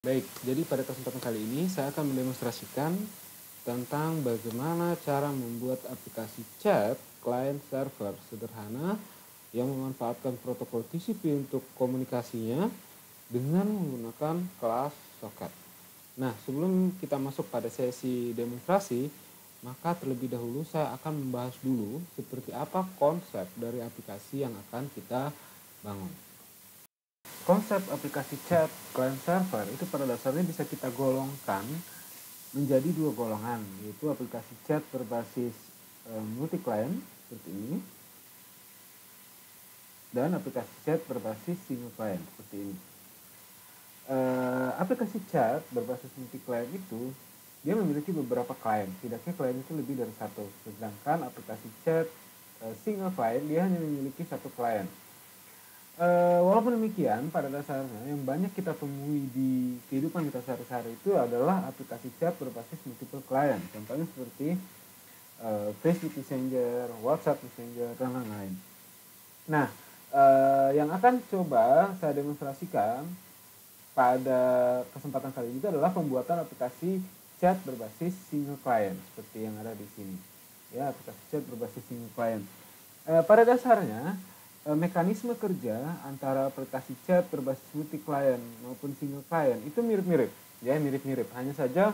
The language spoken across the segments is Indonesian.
Baik, jadi pada kesempatan kali ini saya akan mendemonstrasikan tentang bagaimana cara membuat aplikasi chat client server sederhana yang memanfaatkan protokol TCP untuk komunikasinya dengan menggunakan kelas socket. Nah, sebelum kita masuk pada sesi demonstrasi, maka terlebih dahulu saya akan membahas dulu seperti apa konsep dari aplikasi yang akan kita bangun. Konsep aplikasi chat client server itu pada dasarnya bisa kita golongkan menjadi dua golongan, yaitu aplikasi chat berbasis multi client seperti ini dan aplikasi chat berbasis single client seperti ini. Aplikasi chat berbasis multi client itu dia memiliki beberapa klien, setidaknya klien itu lebih dari satu, sedangkan aplikasi chat single client dia hanya memiliki satu klien. Walaupun demikian, pada dasarnya yang banyak kita temui di kehidupan kita sehari-hari itu adalah aplikasi chat berbasis multiple client. Contohnya seperti Facebook Messenger, WhatsApp Messenger, dan lain-lain. Nah, yang akan coba saya demonstrasikan pada kesempatan kali ini adalah pembuatan aplikasi chat berbasis single client seperti yang ada di sini. Ya, aplikasi chat berbasis single client. Pada dasarnya mekanisme kerja antara aplikasi chat berbasis multi client maupun single client itu mirip-mirip, ya mirip-mirip. Hanya saja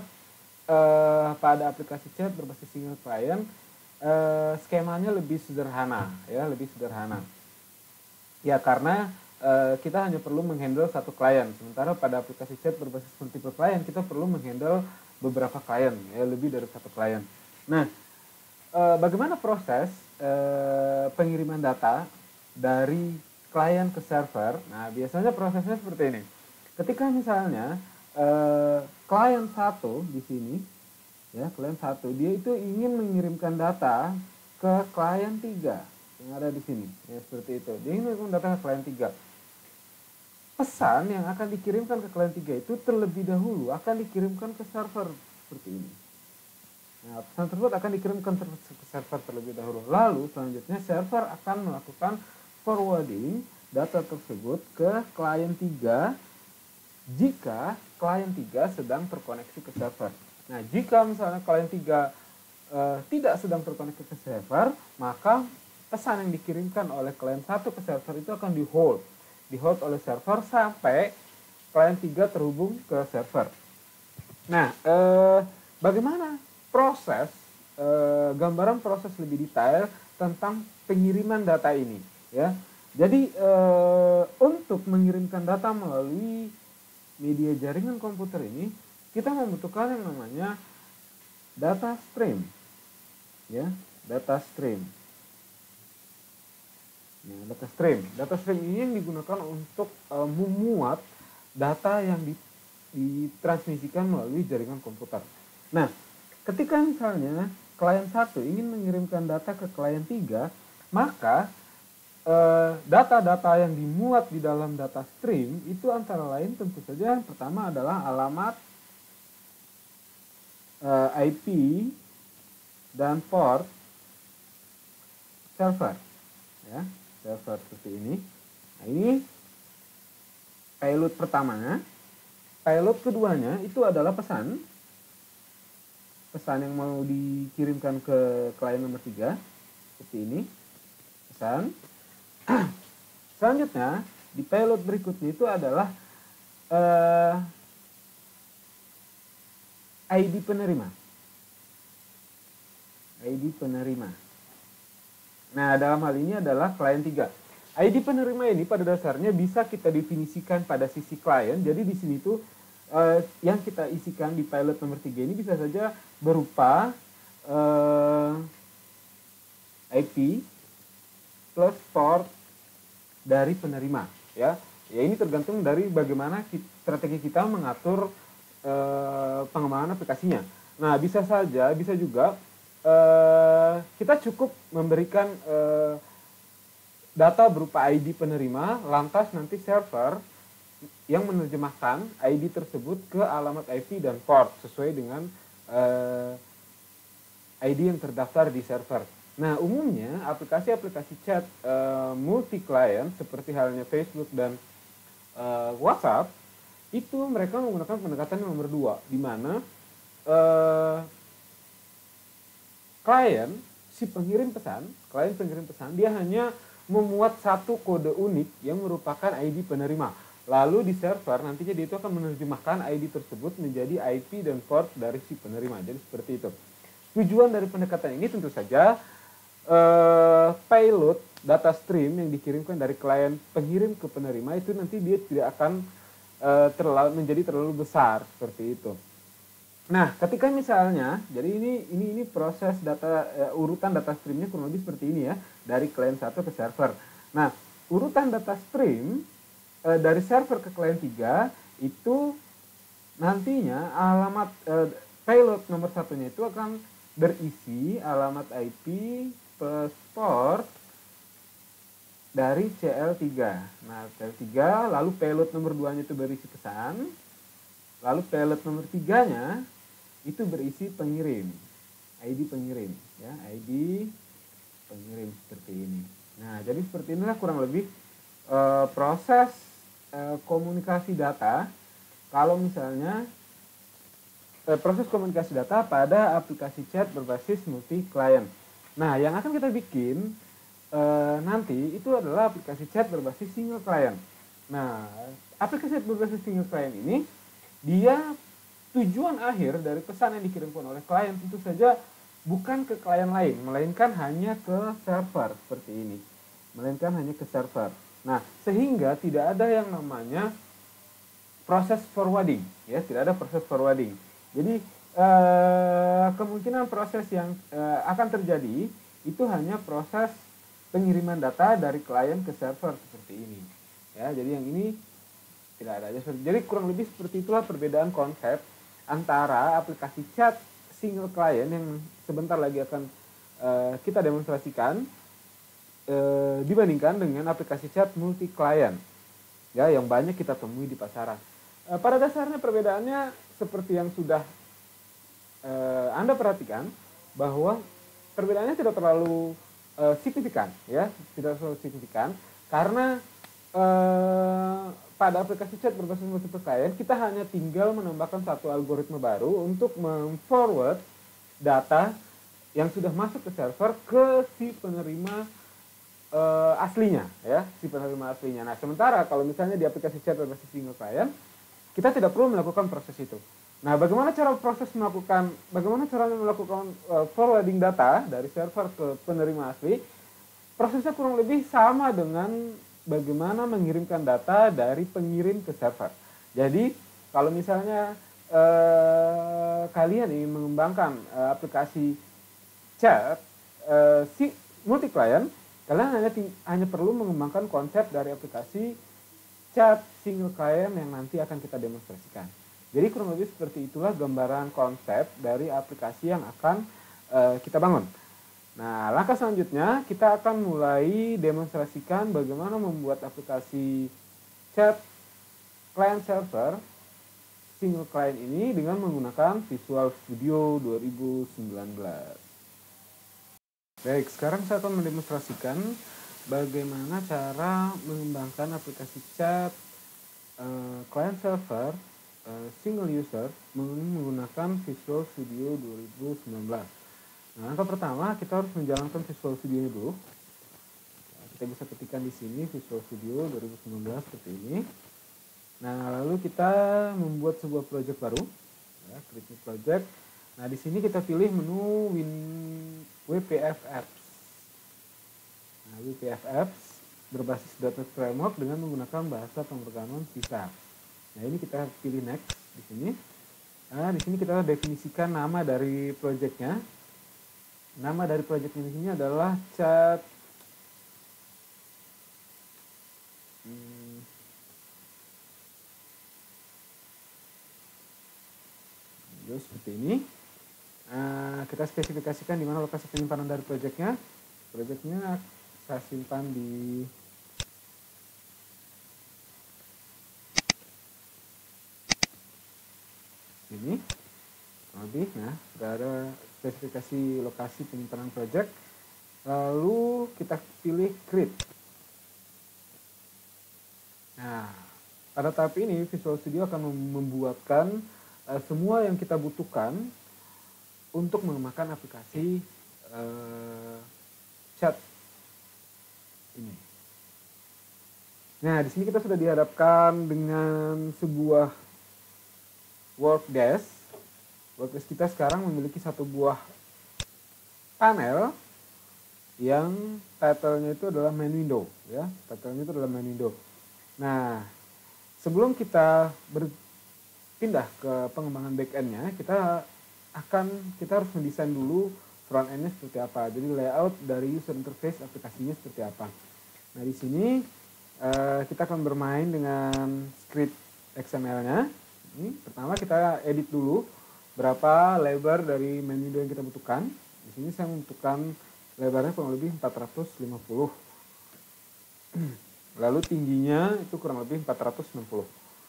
pada aplikasi chat berbasis single client skemanya lebih sederhana, ya lebih sederhana. Ya karena kita hanya perlu menghandle satu klien, sementara pada aplikasi chat berbasis multiple client kita perlu menghandle beberapa klien, ya lebih dari satu klien. Nah, bagaimana proses pengiriman data dari klien ke server? Nah, biasanya prosesnya seperti ini. Ketika misalnya klien 1 di sini, ya klien 1 dia itu ingin mengirimkan data ke klien 3 yang ada di sini, ya seperti itu. Dia ingin mengirimkan data ke klien 3. Pesan yang akan dikirimkan ke klien 3 itu terlebih dahulu akan dikirimkan ke server seperti ini. Nah, pesan tersebut akan dikirimkan ke server terlebih dahulu. Lalu selanjutnya server akan melakukan forwarding data tersebut ke klien 3 jika klien 3 sedang terkoneksi ke server. Nah, jika misalnya klien 3 tidak sedang terkoneksi ke server, maka pesan yang dikirimkan oleh klien 1 ke server itu akan di-hold oleh server sampai klien 3 terhubung ke server. Nah, bagaimana proses gambaran proses lebih detail tentang pengiriman data ini, ya. Jadi untuk mengirimkan data melalui media jaringan komputer ini kita membutuhkan yang namanya data stream, ya, data stream. Nah, data stream ini yang digunakan untuk memuat data yang ditransmisikan melalui jaringan komputer. Nah, ketika misalnya klien 1 ingin mengirimkan data ke klien 3, maka data-data yang dimuat di dalam data stream itu antara lain tentu saja yang pertama adalah alamat, IP, dan port server, ya server seperti ini. Nah, ini payload pertamanya. Payload keduanya itu adalah pesan yang mau dikirimkan ke klien nomor 3 seperti ini, pesan. Selanjutnya di payload berikutnya itu adalah ID penerima. Nah, dalam hal ini adalah klien 3. ID penerima ini pada dasarnya bisa kita definisikan pada sisi klien. Jadi di sini tuh yang kita isikan di pilot nomor 3 ini bisa saja berupa IP plus port dari penerima, ya. Ya ini tergantung dari bagaimana strategi kita mengatur pengembangan aplikasinya. Nah, bisa juga kita cukup memberikan data berupa ID penerima, lantas nanti server yang menerjemahkan ID tersebut ke alamat IP dan port sesuai dengan ID yang terdaftar di server. Nah, umumnya aplikasi-aplikasi chat multi client seperti halnya Facebook dan WhatsApp itu mereka menggunakan pendekatan yang nomor 2, di mana klien pengirim pesan, dia hanya memuat satu kode unik yang merupakan ID penerima. Lalu di server nantinya dia itu akan menerjemahkan ID tersebut menjadi IP dan port dari si penerima. Jadi seperti itu. Tujuan dari pendekatan ini tentu saja payload data stream yang dikirimkan dari klien pengirim ke penerima itu nanti dia tidak akan menjadi terlalu besar seperti itu. Nah, ketika misalnya, jadi ini proses data urutan data streamnya kurang lebih seperti ini ya, dari klien 1 ke server. Nah, urutan data stream dari server ke klien 3 itu nantinya alamat payload nomor 1-nya itu akan berisi alamat IP plus port dari CL3. Nah, CL3 lalu payload nomor 2-nya itu berisi pesan. Lalu payload nomor 3-nya itu berisi pengirim, ID pengirim, ya, ID pengirim seperti ini. Nah, jadi seperti inilah kurang lebih proses komunikasi data. Kalau misalnya proses komunikasi data pada aplikasi chat berbasis multi client. Nah, yang akan kita bikin nanti itu adalah aplikasi chat berbasis single client. Nah, aplikasi chat berbasis single client ini dia tujuan akhir dari pesan yang dikirimkan oleh klien tentu saja bukan ke klien lain, melainkan hanya ke server seperti ini. Melainkan hanya ke server. Nah, sehingga tidak ada yang namanya proses forwarding, ya, tidak ada proses forwarding. Jadi kemungkinan proses yang akan terjadi itu hanya proses pengiriman data dari klien ke server seperti ini. Ya, jadi yang ini tidak ada. Jadi kurang lebih seperti itulah perbedaan konsep antara aplikasi chat single client yang sebentar lagi akan kita demonstrasikan dibandingkan dengan aplikasi chat multi client, ya, yang banyak kita temui di pasaran. Pada dasarnya perbedaannya seperti yang sudah Anda perhatikan, bahwa perbedaannya tidak terlalu signifikan, ya, tidak terlalu signifikan karena pada aplikasi chat berbasis multiple client kita hanya tinggal menambahkan satu algoritma baru untuk memforward data yang sudah masuk ke server ke si penerima aslinya, ya, si penerima aslinya. Nah, sementara kalau misalnya di aplikasi chat berbasis single client kita tidak perlu melakukan proses itu. Nah, bagaimana cara melakukan forwarding data dari server ke penerima asli? Prosesnya kurang lebih sama dengan bagaimana mengirimkan data dari pengirim ke server. Jadi, kalau misalnya kalian ingin mengembangkan aplikasi chat si multi client, kalian hanya perlu mengembangkan konsep dari aplikasi chat single client yang nanti akan kita demonstrasikan. Jadi kurang lebih seperti itulah gambaran konsep dari aplikasi yang akan kita bangun. Nah, langkah selanjutnya kita akan mulai demonstrasikan bagaimana membuat aplikasi chat client server single client ini dengan menggunakan Visual Studio 2019. Baik, sekarang saya akan mendemonstrasikan bagaimana cara mengembangkan aplikasi chat client server single user menggunakan Visual Studio 2019. Nah, langkah pertama kita harus menjalankan Visual Studio ini dulu. Nah, kita bisa ketikkan di sini Visual Studio 2019 seperti ini. Nah, lalu kita membuat sebuah project baru, ya, create new project. Nah, di sini kita pilih menu WPF Apps. Nah, WPF Apps berbasis .NET Framework dengan menggunakan bahasa pemrograman C#. Nah, ini kita pilih next di sini. Nah, di sini kita definisikan nama dari projectnya. Nama dari project ini adalah chat seperti ini. Kita spesifikasikan di mana lokasi penyimpanan dari projectnya. Projectnya saya simpan di ini. Lebih, nah, sudah ada spesifikasi lokasi penyimpanan project. Lalu kita pilih create. Nah, pada tahap ini Visual Studio akan membuatkan semua yang kita butuhkan untuk mengembangkan aplikasi chat ini. Nah, di sini kita sudah dihadapkan dengan sebuah workdesk. Workdesk kita sekarang memiliki satu buah panel yang title-nya itu adalah main window, ya. Title-nya itu adalah main window. Nah, sebelum kita berpindah ke pengembangan back-end-nya, kita harus mendesain dulu front end-nya seperti apa. Jadi layout dari user interface aplikasinya seperti apa. Nah, di sini kita akan bermain dengan script XML-nya. Ini pertama kita edit dulu berapa lebar dari main window yang kita butuhkan. Di sini saya membutuhkan lebarnya kurang lebih 450. Lalu tingginya itu kurang lebih 460.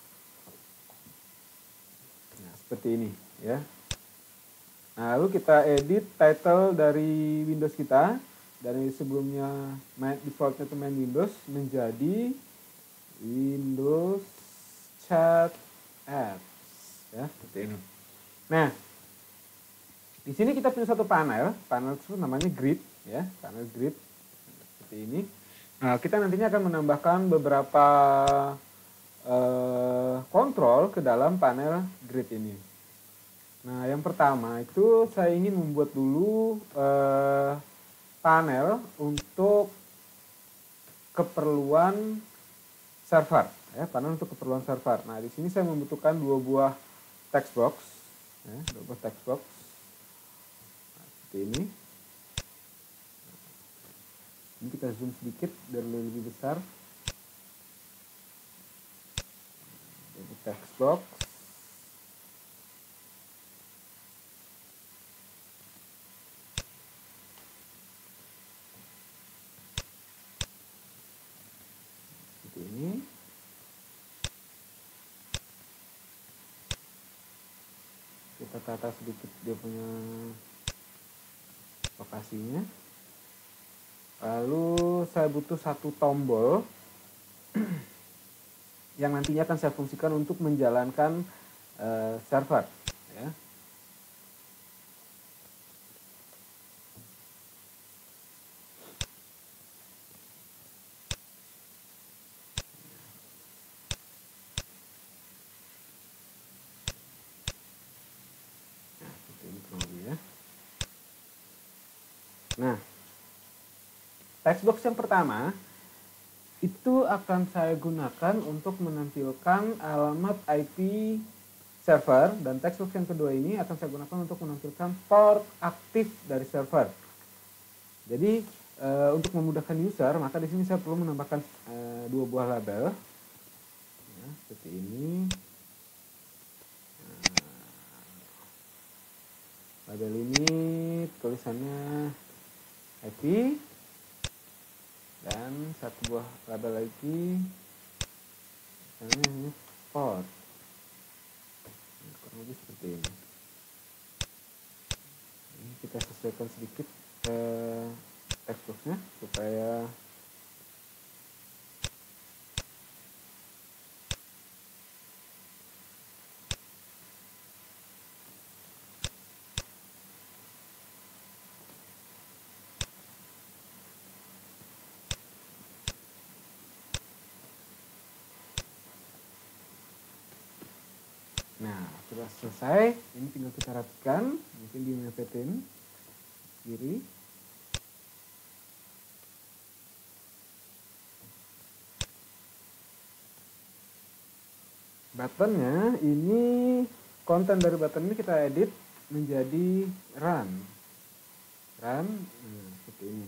Nah, seperti ini ya. Nah, lalu kita edit title dari Windows kita. Dari sebelumnya defaultnya itu main Windows menjadi Windows Chat Apps ya, seperti ini. Nah, di sini kita punya satu panel tersebut namanya grid ya, panel grid seperti ini. Nah, kita nantinya akan menambahkan beberapa kontrol ke dalam panel grid ini. Nah, yang pertama itu saya ingin membuat dulu panel untuk keperluan server ya, panel untuk keperluan server. Nah, di sini saya membutuhkan dua buah text box ya, dua buah text box. Nah, seperti ini. Ini kita zoom sedikit biar lebih besar. Jadi text box. Seperti ini. Kita tata sedikit dia punya lokasinya. Lalu saya butuh satu tombol yang nantinya akan saya fungsikan untuk menjalankan server ya. Nah, seperti ini kurang lebih ya. Nah, textbox yang pertama itu akan saya gunakan untuk menampilkan alamat IP server, dan textbox yang kedua ini akan saya gunakan untuk menampilkan port aktif dari server. Jadi untuk memudahkan user, maka di sini saya perlu menambahkan dua buah label ya, seperti ini. Label ini tulisannya IP dan satu buah label lagi ini port. Kurang lebih seperti ini. Ini kita sesuaikan sedikit textboxnya supaya nah, sudah selesai. Ini tinggal kita rapikan, mungkin dimepetin kiri. Buttonnya ini, konten dari button ini kita edit menjadi run, seperti ini.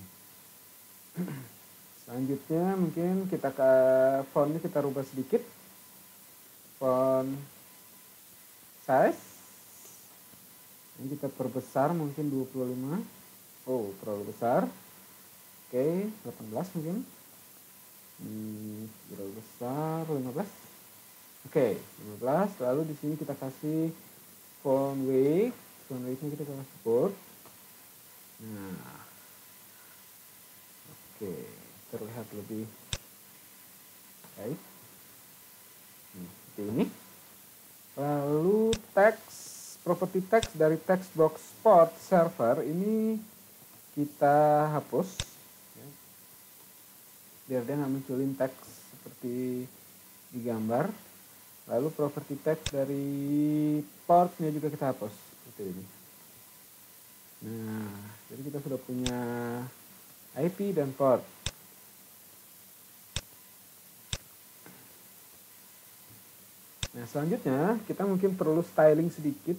Selanjutnya mungkin kita ke fontnya kita rubah sedikit, font size ini kita perbesar mungkin 25. Oh, terlalu besar. Oke, 18 mungkin. Terlalu besar, 15. Oke, 15. Lalu di sini kita kasih font weight. Font weight-nya kita kasih bold. Nah, oke, terlihat lebih baik. seperti ini. Lalu properti teks dari textbox port server ini kita hapus ya, biar dia nggak munculin teks seperti di gambar. Lalu properti teks dari portnya juga kita hapus seperti ini. Nah, jadi kita sudah punya IP dan port. Nah, selanjutnya kita mungkin perlu styling sedikit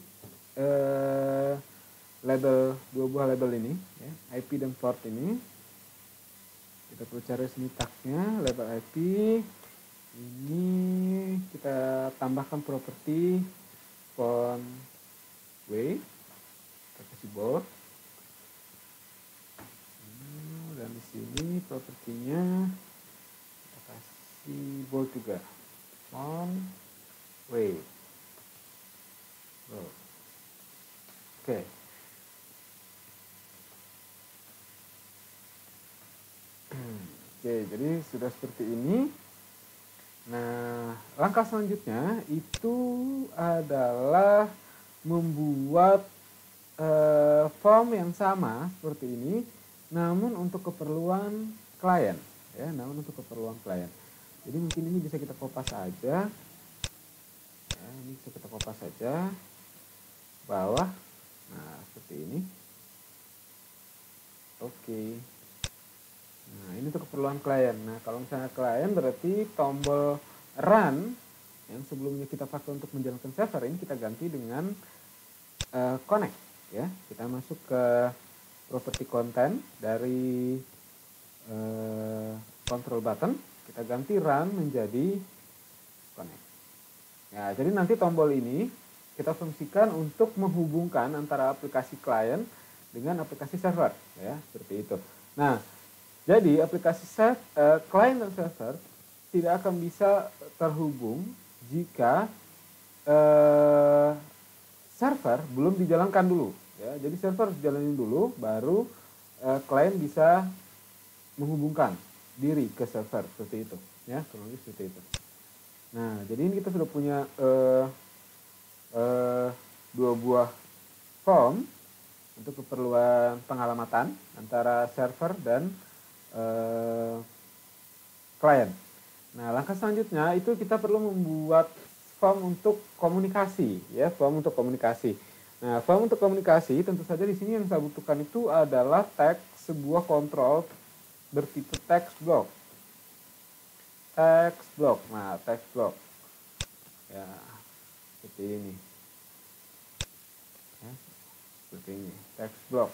label, dua buah label ini ya, IP dan port ini. Kita perlu cari sini tagnya, label IP. Ini kita tambahkan properti font weight, kita kasih bold. Dan di sini propertinya kita kasih bold juga, font weight. Oke. Oke, jadi sudah seperti ini. Nah, langkah selanjutnya itu adalah membuat form yang sama seperti ini, namun untuk keperluan klien, ya, Jadi mungkin ini bisa kita kopas saja. Ya, ini bisa kita kopas saja bawah. Nah, seperti ini. Oke. Nah, ini untuk keperluan klien. Nah, kalau misalnya klien berarti tombol run yang sebelumnya kita pakai untuk menjalankan server ini kita ganti dengan connect ya. Kita masuk ke properti content dari control button, kita ganti run menjadi connect. Ya, jadi nanti tombol ini kita fungsikan untuk menghubungkan antara aplikasi klien dengan aplikasi server ya, seperti itu. Nah, jadi aplikasi klien dan server tidak akan bisa terhubung jika server belum dijalankan dulu. Ya, jadi server harus dijalanin dulu, baru klien bisa menghubungkan diri ke server seperti itu. Ya, kurang lebih seperti itu. Nah, jadi ini kita sudah punya dua buah form untuk keperluan pengalamatan antara server dan klien. Nah, langkah selanjutnya itu kita perlu membuat form untuk komunikasi, ya, form untuk komunikasi. Nah, form untuk komunikasi tentu saja di sini yang saya butuhkan itu adalah tag sebuah kontrol bertipe text block. Text block. Nah, text block. Ya, seperti ini. Ya, seperti ini, text block.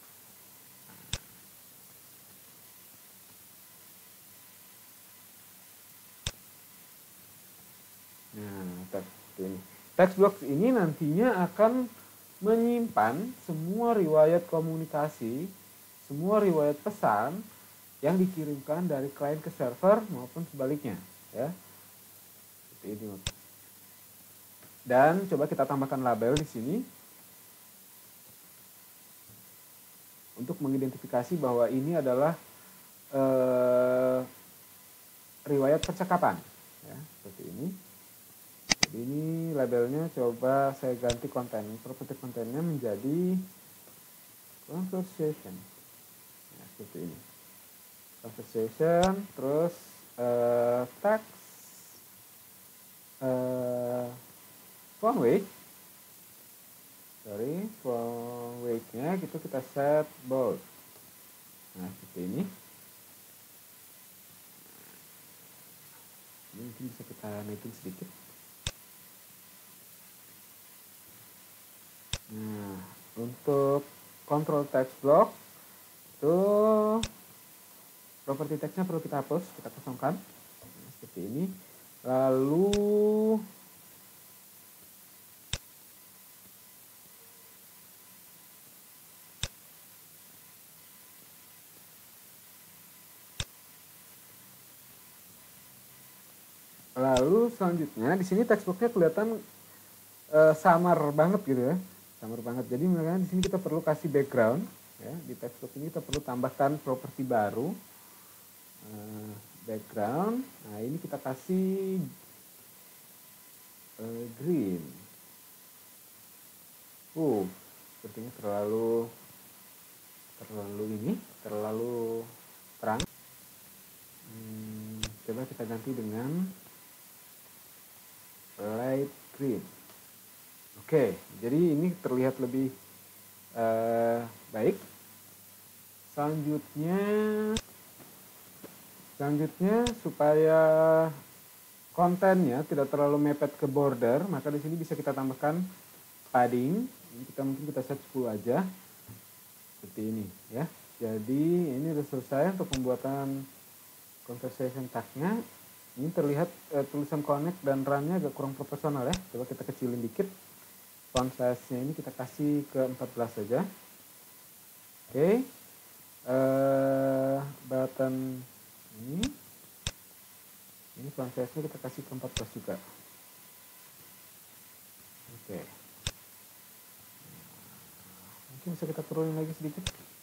Nah, text block ini nantinya akan menyimpan semua riwayat komunikasi, semua riwayat pesan yang dikirimkan dari klien ke server maupun sebaliknya, ya. Seperti ini. Dan coba kita tambahkan label di sini untuk mengidentifikasi bahwa ini adalah riwayat percakapan, ya, seperti ini. Jadi ini labelnya coba saya ganti konten, properti kontennya menjadi conversation, ya, seperti ini. Conversation, terus text, font weight, font weight-nya gitu kita set bold. Nah, seperti ini. Ini mungkin bisa kita naikin sedikit. Nah, untuk control text block itu properti teksnya perlu kita hapus, kita kosongkan. Nah, seperti ini. Lalu selanjutnya di sini textbooknya kelihatan samar banget gitu ya, samar banget. Jadi makanya di sini kita perlu kasih background, ya. Di textbook ini kita perlu tambahkan properti baru, background. Nah, ini kita kasih Sepertinya terlalu terang. Coba kita ganti dengan light green. Oke, jadi ini terlihat lebih baik. Selanjutnya supaya kontennya tidak terlalu mepet ke border, maka di sini bisa kita tambahkan padding. Ini kita set 10 aja. Seperti ini ya. Jadi ini sudah selesai untuk pembuatan conversation tag-nya. Ini terlihat tulisan connect dan run-nya agak kurang proporsional ya. Coba kita kecilin dikit. Font size-nya ini kita kasih ke 14 saja. Oke. Button ini font size-nya kita kasih ke 14 juga. Oke. Mungkin bisa kita turunin lagi sedikit.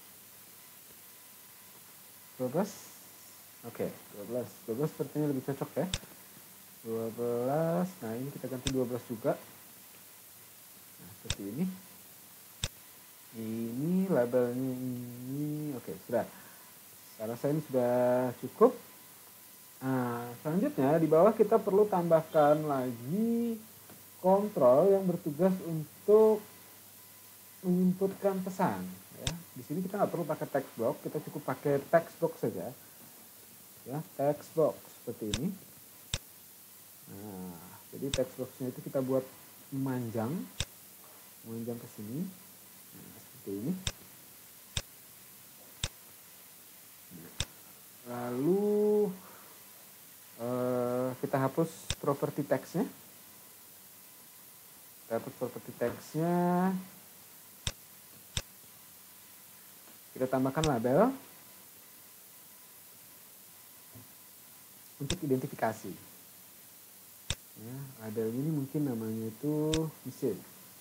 12. Oke, 12 sepertinya lebih cocok ya. 12. Nah, ini kita ganti 12 juga. Nah, seperti ini. Ini labelnya ini. Oke, sudah. Saya rasa ini sudah cukup. Nah, selanjutnya di bawah kita perlu tambahkan lagi kontrol yang bertugas untuk menginputkan pesan. Ya, di sini kita nggak perlu pakai text box, kita cukup pakai text box saja. Ya, text box seperti ini. Nah, jadi text boxnya itu kita buat memanjang ke sini. Nah, seperti ini. Lalu kita hapus property text-nya. Kita tambahkan label untuk identifikasi. Ya, label ini mungkin namanya itu message.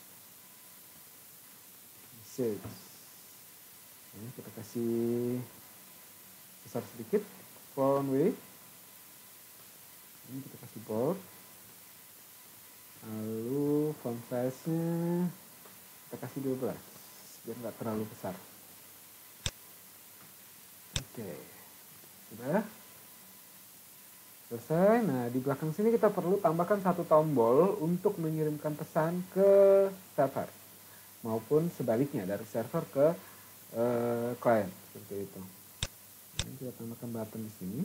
Ya, kita kasih besar sedikit, font weight. Ini kita kasih bold. Lalu font size-nya kita kasih 12 biar nggak terlalu besar. Oke, sudah selesai. Nah, di belakang sini kita perlu tambahkan satu tombol untuk mengirimkan pesan ke server maupun sebaliknya dari server ke klien seperti itu. Ini kita tambahkan button di sini.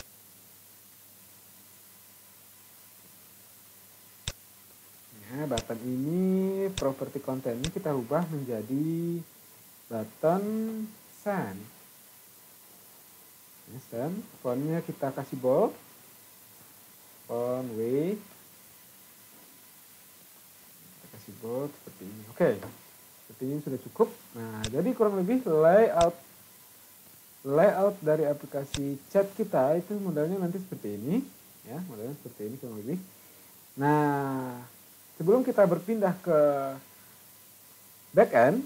Nah, button ini properti kontennya kita ubah menjadi button send. Ya, send. Fontnya kita kasih bold, font weight, kita kasih bold seperti ini. Oke, seperti ini sudah cukup. Nah, jadi kurang lebih layout dari aplikasi chat kita itu modelnya nanti seperti ini, ya, modelnya seperti ini kurang lebih. Nah, sebelum kita berpindah ke backend,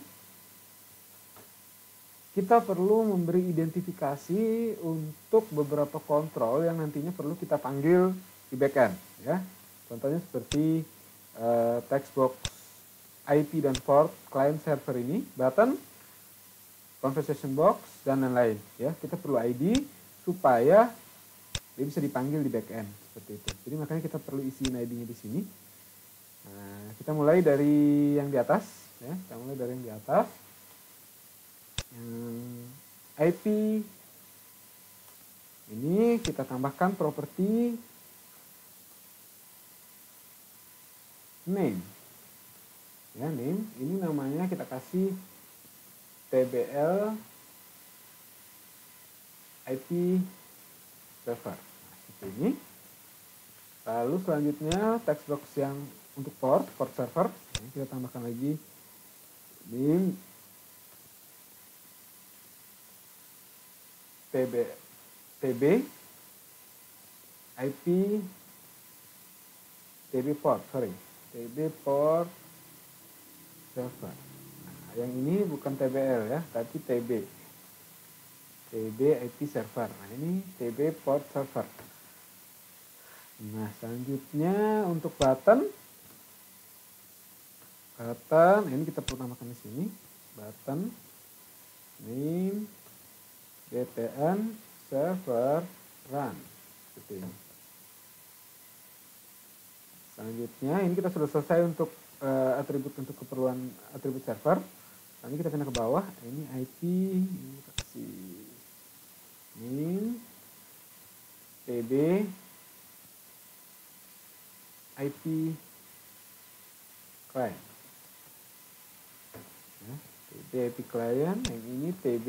kita perlu memberi identifikasi untuk beberapa kontrol yang nantinya perlu kita panggil di backend. Ya. Contohnya seperti text box, IP dan port, client server ini, button, conversation box, dan lain-lain. Ya. Kita perlu ID supaya dia bisa dipanggil di backend seperti itu. Jadi makanya kita perlu isiin ID-nya di sini. Nah, kita mulai dari yang di atas, ya. Kita mulai dari yang di atas. Yang IP ini kita tambahkan properti name. Ya, name. Ini namanya kita kasih TBL IP server. Nah, seperti ini. Lalu selanjutnya text box yang untuk port server, ini kita tambahkan lagi name TB IP TB port server. Nah, yang ini bukan TBL ya, tapi TB IP server. Nah, ini TB port server. Nah, selanjutnya untuk button button, ini kita perlu namakan di sini, button name btn server run, seperti ini. Selanjutnya ini kita sudah selesai untuk atribut untuk keperluan atribut server. Nanti kita pindah ke bawah, ini IP, ini kita kasih name tb IP client. Ya, tb IP client, yang ini tb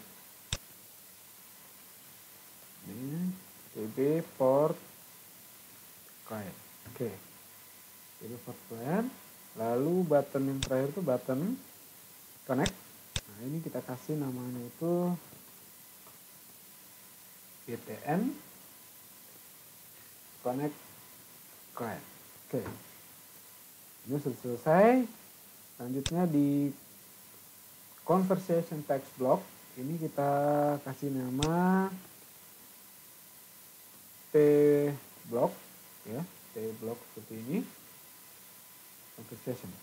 port client. Oke. Tb port client. Lalu button yang terakhir itu button connect. Nah, ini kita kasih namanya itu btn connect client. Oke. Ini sudah selesai. Selanjutnya di conversation text block ini kita kasih nama t block, ya, t block seperti ini. Conversation.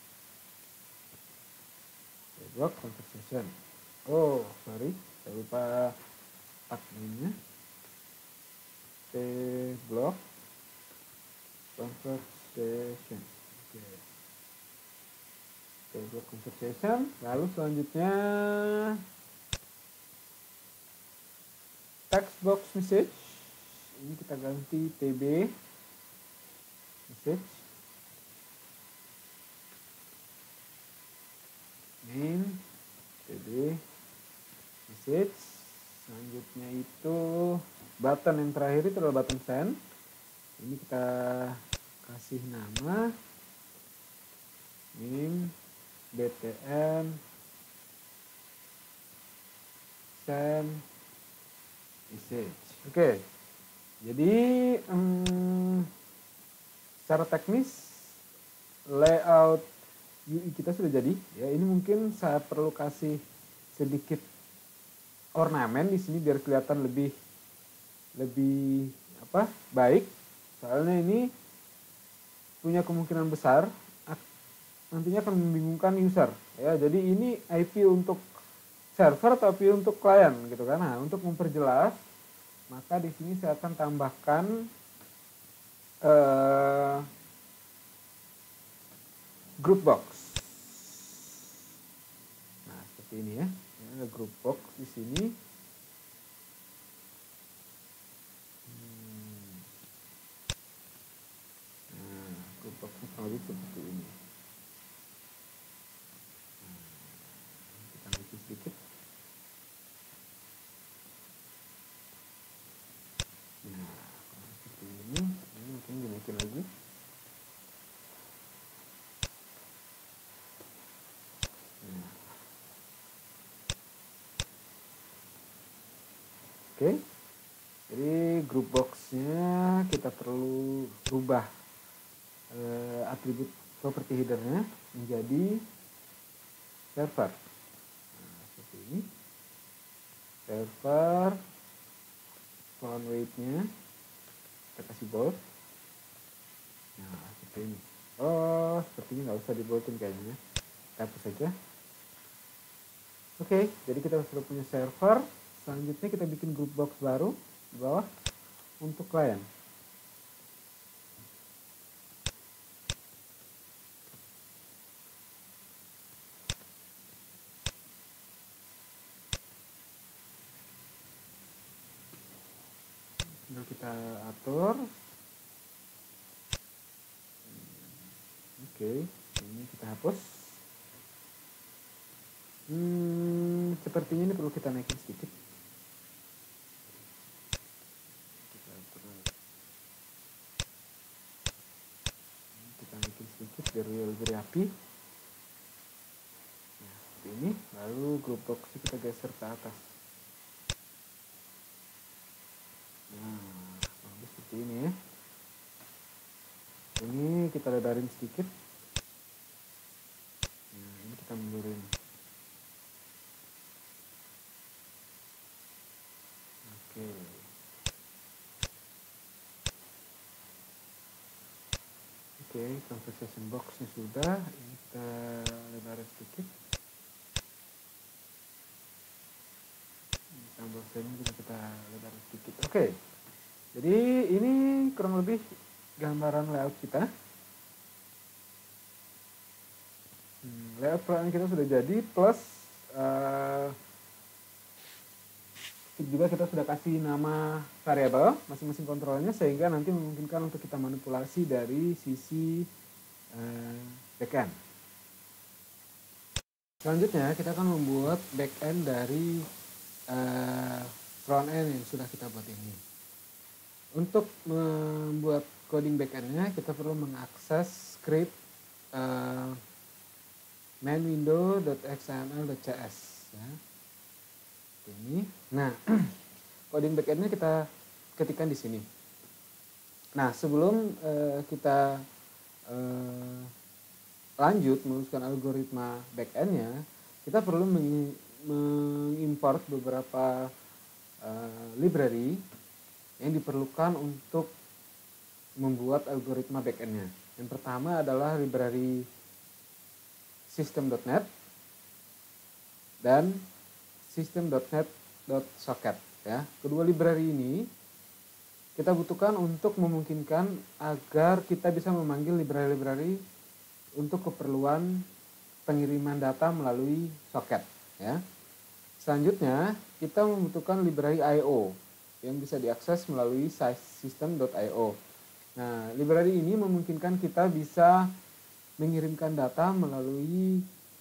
T block conversation. Oh, sorry, saya lupa tagnya. T block conversation. Oke. T block conversation. Lalu selanjutnya text box message. Ini kita ganti tb message name tb message. Selanjutnya itu button yang terakhir itu adalah button send. Ini kita kasih nama name btn send message. Oke. Jadi secara teknis layout UI kita sudah jadi. Ya, ini mungkin saya perlu kasih sedikit ornamen di sini biar kelihatan lebih baik. Soalnya ini punya kemungkinan besar nantinya akan membingungkan user. Ya, jadi ini IP untuk server atau IP untuk klien gitu kan. Nah, untuk memperjelas maka di sini saya akan tambahkan group box. Nah, seperti ini ya. Ini ada group box di sini. Nah, group boxnya kurang lebih seperti ini. Kita naikin sedikit. Nah, seperti ini mungkin dinaikin lagi. Nah. Oke, jadi group boxnya kita perlu rubah atribut property headernya menjadi server. Nah, seperti ini. Server font weight-nya kita kasih bold. Nah, seperti ini. Oh, sepertinya nggak usah di boldin kayaknya. Kita hapus saja. Oke, jadi kita sudah punya server. Selanjutnya kita bikin group box baru di bawah untuk klien. Tinggal kita atur. Oke, ini kita hapus. Sepertinya ini perlu kita naikin sedikit. Kita naikin sedikit biar lebih rapi. Nah, seperti ini. Lalu group box kita geser ke atas. Nah, seperti ini ya. Ini kita lebarin sedikit. Nah, ini kita mundurin. Oke. Oke, conversation box-nya sudah. Ini kita lebarin sedikit. Tombol frame juga kita lebarin sedikit. Oke, jadi ini kurang lebih gambaran layout kita. Layout pelan kita sudah jadi, plus juga kita sudah kasih nama variabel masing-masing kontrolnya, sehingga nanti memungkinkan untuk kita manipulasi dari sisi backend. Selanjutnya kita akan membuat backend dari front end yang sudah kita buat ini. Untuk membuat coding backendnya kita perlu mengakses script main window.xml.cs ya. Ini. Nah, coding backendnya kita ketikkan di sini. Nah, sebelum kita lanjut menuliskan algoritma backendnya, kita perlu mengimport beberapa library yang diperlukan untuk membuat algoritma backendnya. Yang pertama adalah library system.net dan system.net.socket ya. Kedua library ini kita butuhkan untuk memungkinkan agar kita bisa memanggil library-library untuk keperluan pengiriman data melalui socket ya. Selanjutnya kita membutuhkan library IO yang bisa diakses melalui system.io. Nah, library ini memungkinkan kita bisa mengirimkan data melalui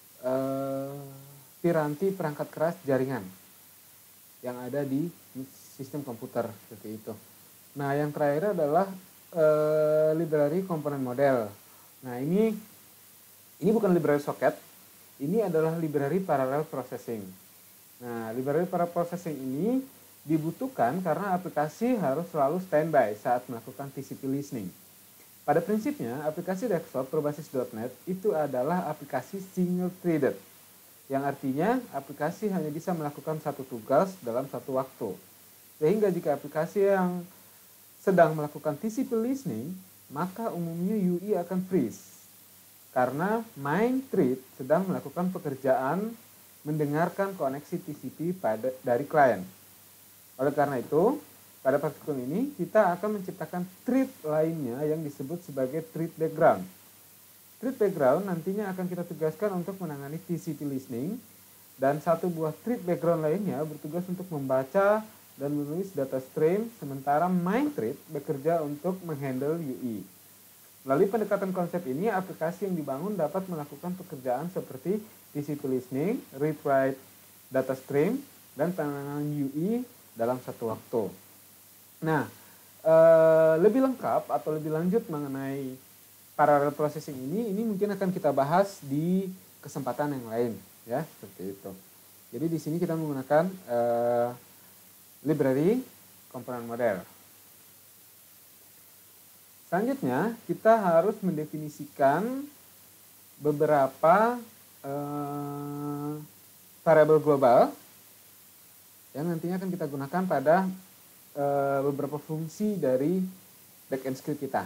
piranti perangkat keras jaringan yang ada di sistem komputer seperti itu. Nah, yang terakhir adalah library komponen model. Nah, ini bukan library socket, ini adalah library parallel processing. Nah, library parallel processing ini dibutuhkan karena aplikasi harus selalu standby saat melakukan TCP listening. Pada prinsipnya, aplikasi desktop berbasis .NET itu adalah aplikasi single threaded, yang artinya aplikasi hanya bisa melakukan satu tugas dalam satu waktu. Sehingga jika aplikasi yang sedang melakukan TCP listening, maka umumnya UI akan freeze. Karena main thread sedang melakukan pekerjaan mendengarkan koneksi TCP dari klien. Oleh karena itu, pada praktikum ini kita akan menciptakan thread lainnya yang disebut sebagai thread background. Thread background nantinya akan kita tugaskan untuk menangani TCP listening, dan satu buah thread background lainnya bertugas untuk membaca dan menulis data stream, sementara main thread bekerja untuk menghandle UI. Melalui pendekatan konsep ini, aplikasi yang dibangun dapat melakukan pekerjaan seperti TCP listening, read-write data stream, dan penanganan UI dalam satu waktu. Nah, lebih lengkap atau lebih lanjut mengenai parallel processing ini mungkin akan kita bahas di kesempatan yang lain, ya, seperti itu. Jadi di sini kita menggunakan library komponen model. Selanjutnya kita harus mendefinisikan beberapa variabel global yang nantinya akan kita gunakan pada beberapa fungsi dari backend script kita.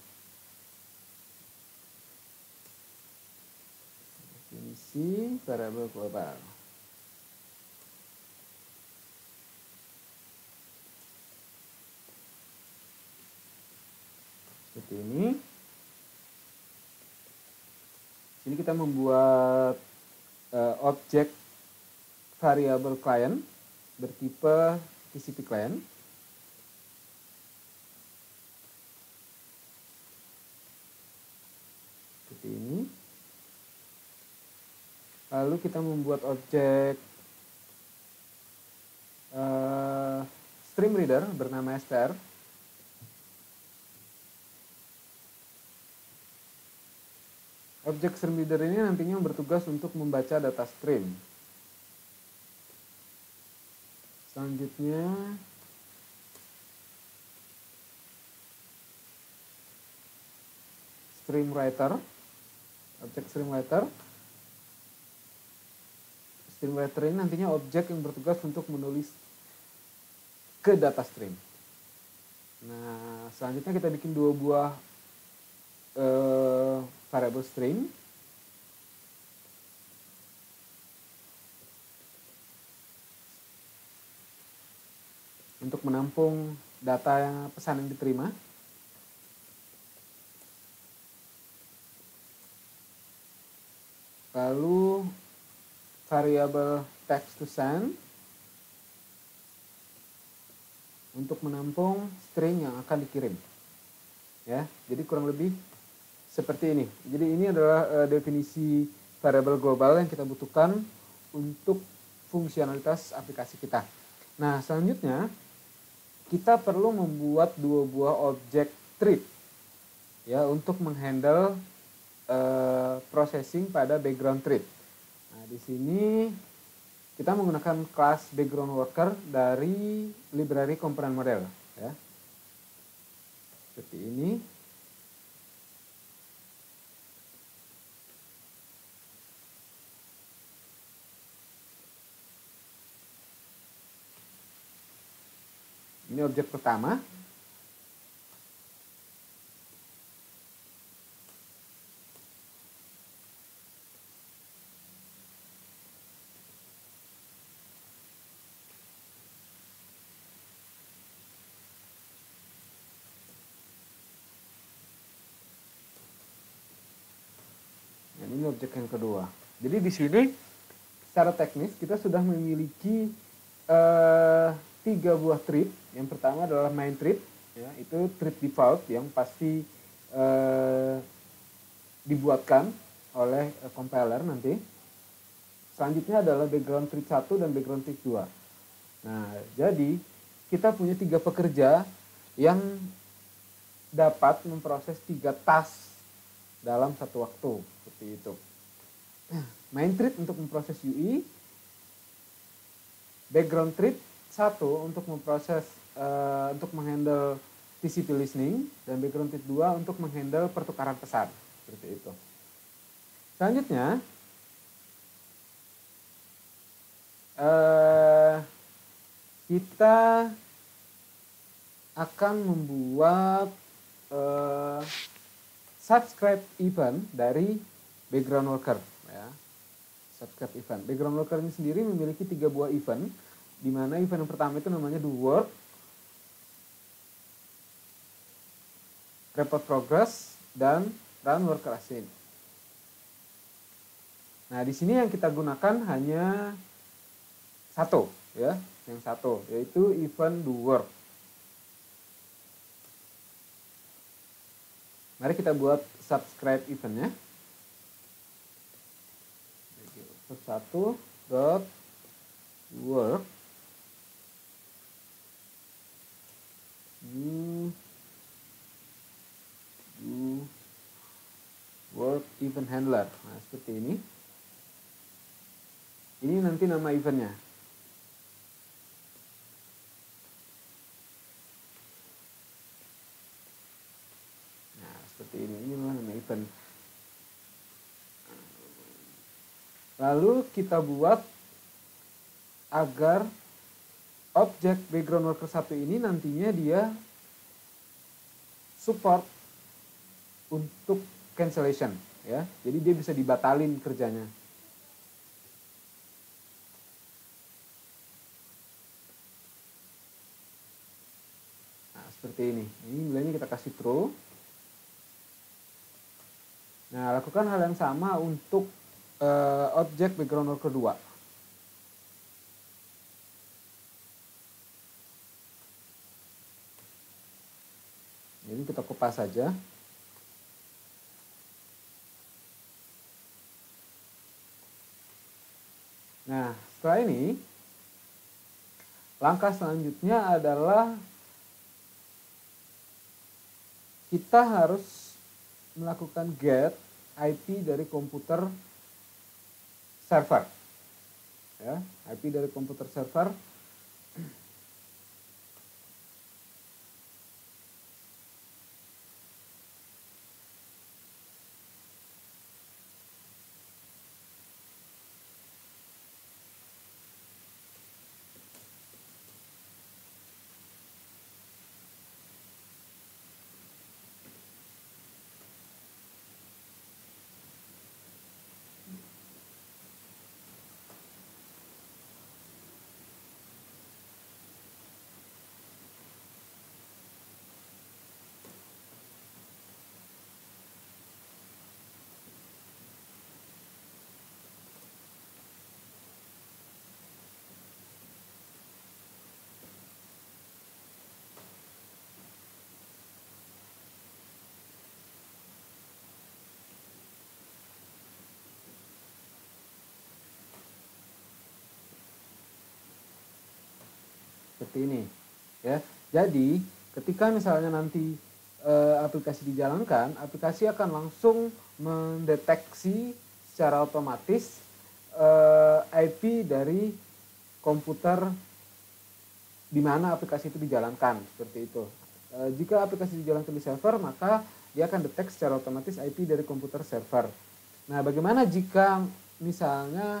Definisi variabel global. Seperti ini. Sini kita membuat objek variabel client bertipe TCP client. Seperti ini. Lalu kita membuat objek stream reader bernama str. Objek stream reader ini nantinya bertugas untuk membaca data stream. Selanjutnya stream writer, objek stream writer. Stream writer ini nantinya objek yang bertugas untuk menulis ke data stream. Nah, selanjutnya kita bikin dua buah variable string untuk menampung data yang pesan yang diterima. Lalu variabel text to send untuk menampung string yang akan dikirim. Ya, jadi kurang lebih seperti ini. Jadi ini adalah definisi variabel global yang kita butuhkan untuk fungsionalitas aplikasi kita. Nah, selanjutnya kita perlu membuat dua buah objek treat ya untuk menghandle processing pada background treat. Nah, di sini kita menggunakan kelas background worker dari library component model ya. Seperti ini. Ini objek pertama. Dan ini objek yang kedua. Jadi di sini secara teknis kita sudah memiliki 3 buah treat. Yang pertama adalah main treat, ya, itu treat default yang pasti dibuatkan oleh compiler nanti. Selanjutnya adalah background treat 1 dan background treat 2. Nah, jadi kita punya 3 pekerja yang dapat memproses 3 task dalam satu waktu, seperti itu. Main treat untuk memproses UI, background treat 1 untuk memproses untuk menghandle TCP listening, dan background treat 2 untuk menghandle pertukaran pesan, seperti itu. Selanjutnya kita akan membuat subscribe event dari background worker ya. Subscribe event. Background worker ini sendiri memiliki 3 buah event, di mana event yang pertama itu namanya do work, report progress, dan run worker async. Nah, di sini yang kita gunakan hanya satu ya, yang satu yaitu event do work. Mari kita buat subscribe eventnya. Satu dot work do work event handler. Nah, seperti ini. Ini nanti nama eventnya. Nah, seperti ini. Ini nama event. Lalu kita buat agar objek background worker 1 ini nantinya dia support untuk cancellation ya. Jadi dia bisa dibatalin kerjanya. Nah, seperti ini. Ini nilainya kita kasih true. Nah, lakukan hal yang sama untuk objek background worker 2. Jadi kita kopas saja. Nah, setelah ini langkah selanjutnya adalah kita harus melakukan get IP dari komputer server. Ya, IP dari komputer server. seperti ini ya. Jadi ketika misalnya nanti aplikasi dijalankan, aplikasi akan langsung mendeteksi secara otomatis IP dari komputer di mana aplikasi itu dijalankan, seperti itu. Jika aplikasi dijalankan di server, maka dia akan detek secara otomatis IP dari komputer server. Nah, bagaimana jika misalnya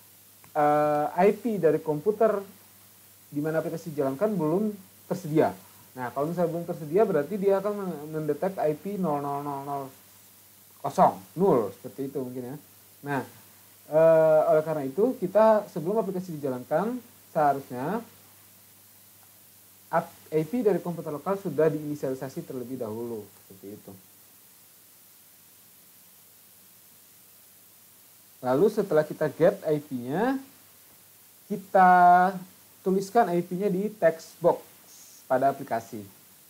IP dari komputer di mana aplikasi dijalankan belum tersedia? Nah, kalau misalnya belum tersedia, berarti dia akan mendetek IP 0000 0 seperti itu mungkin ya. Nah, oleh karena itu kita sebelum aplikasi dijalankan seharusnya IP dari komputer lokal sudah diinisialisasi terlebih dahulu, seperti itu. Lalu setelah kita get IP-nya, kita tuliskan IP-nya di text box pada aplikasi.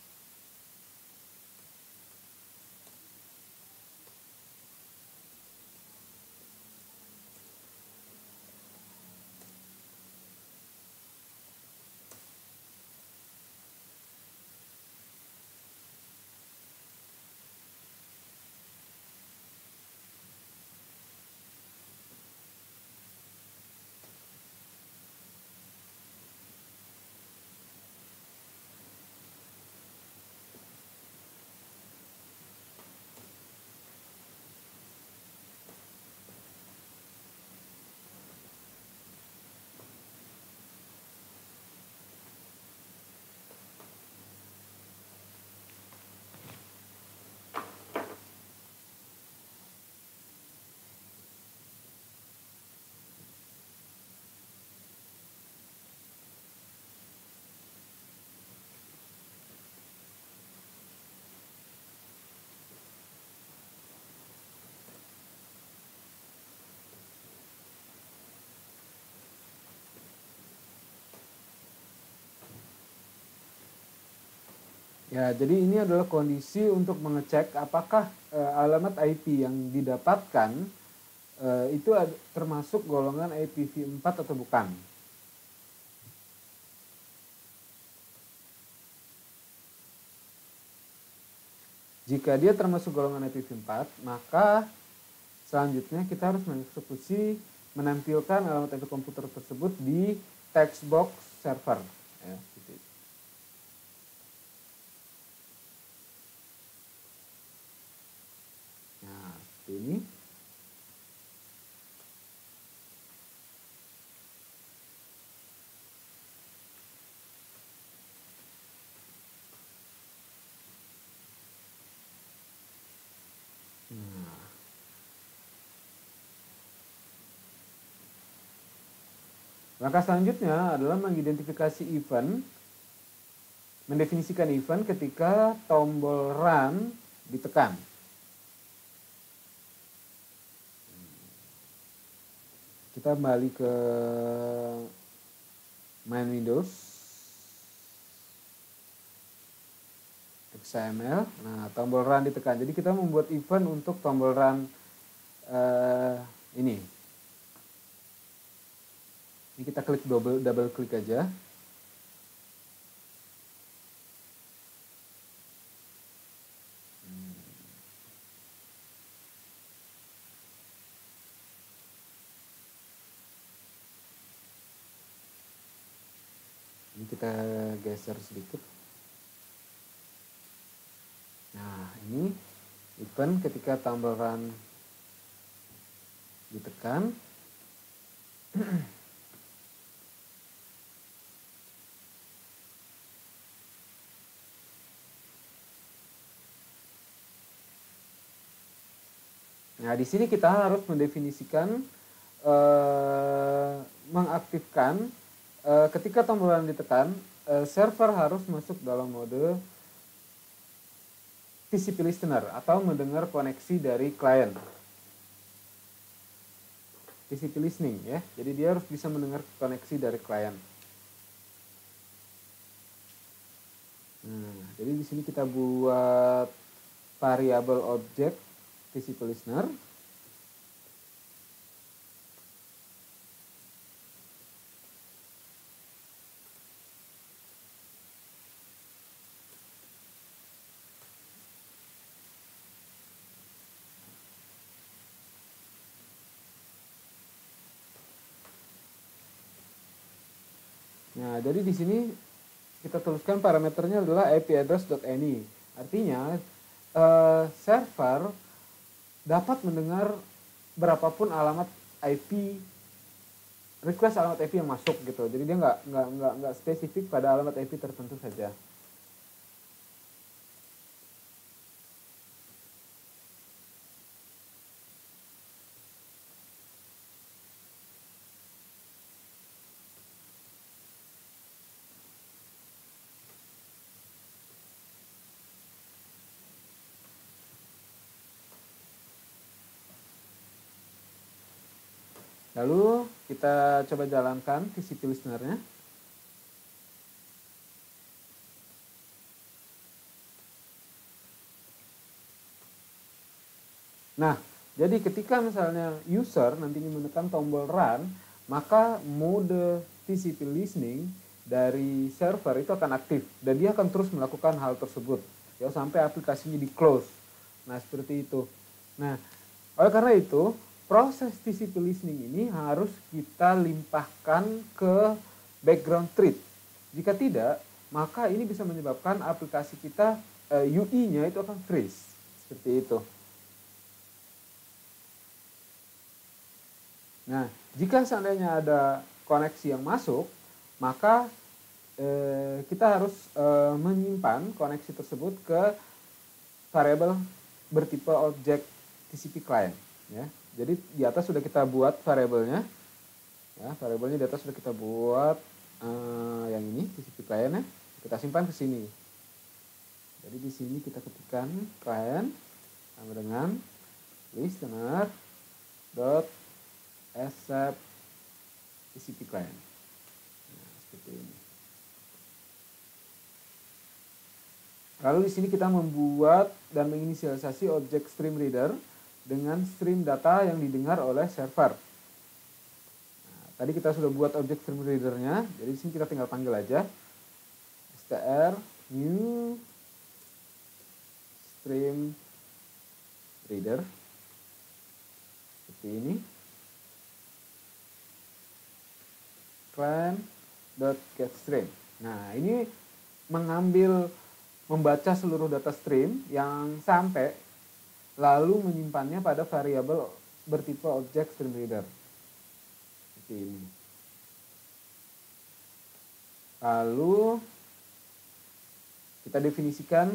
Ya, jadi ini adalah kondisi untuk mengecek apakah alamat IP yang didapatkan itu termasuk golongan IPv4 atau bukan. Jika dia termasuk golongan IPv4, maka selanjutnya kita harus mengeksekusi menampilkan alamat IP komputer tersebut di text box server. Ya, gitu. Nah, seperti ini. Langkah selanjutnya adalah mengidentifikasi event, mendefinisikan event ketika tombol run ditekan. Kita kembali ke main Windows, XML. Nah, tombol run ditekan. Jadi kita membuat event untuk tombol run ini. Ini kita klik double klik aja. Ini kita geser sedikit. Nah, ini event ketika tombol run ditekan. Nah, di sini kita harus mendefinisikan, mengaktifkan ketika tombol run ditekan, server harus masuk dalam mode TCP listener atau mendengar koneksi dari klien. TCP listening ya. Jadi dia harus bisa mendengar koneksi dari klien. Nah, jadi di sini kita buat variabel objek TCP listener. Nah, jadi di sini kita tuliskan parameternya adalah ipaddress.any. Artinya server dapat mendengar berapapun alamat IP, request alamat IP yang masuk gitu. Jadi dia nggak spesifik pada alamat IP tertentu saja. Lalu kita coba jalankan TCP listener-nya. Nah, jadi ketika misalnya user nantinya menekan tombol run, maka mode TCP listening dari server itu akan aktif dan dia akan terus melakukan hal tersebut ya sampai aplikasinya di close. Nah, seperti itu. Nah, oleh karena itu, proses TCP listening ini harus kita limpahkan ke background thread. Jika tidak, maka ini bisa menyebabkan aplikasi kita UI-nya itu akan freeze. Seperti itu. Nah, jika seandainya ada koneksi yang masuk, maka kita harus menyimpan koneksi tersebut ke variabel bertipe objek TCP client. Ya. Jadi di atas sudah kita buat variabelnya, ya, variabelnya di atas sudah kita buat yang ini TCP client-nya, kita simpan ke sini. Jadi di sini kita ketikkan client sama dengan listener dot accept TCP client. Nah, seperti ini. Lalu di sini kita membuat dan menginisialisasi objek stream reader dengan stream data yang didengar oleh server. Nah, tadi kita sudah buat objek stream readernya, jadi di sini kita tinggal panggil aja str new stream reader seperti ini. Client.getStream. Nah, ini membaca seluruh data stream yang sampai lalu menyimpannya pada variabel bertipe objek stream reader. Seperti ini. Lalu kita definisikan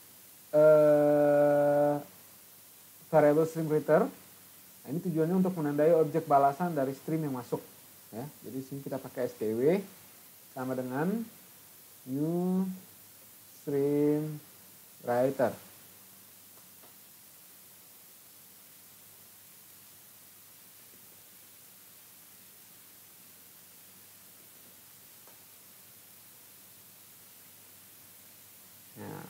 variabel stream reader. Nah, ini tujuannya untuk menandai objek balasan dari stream yang masuk. Ya, jadi di sini kita pakai stw sama dengan new stream writer. Nah,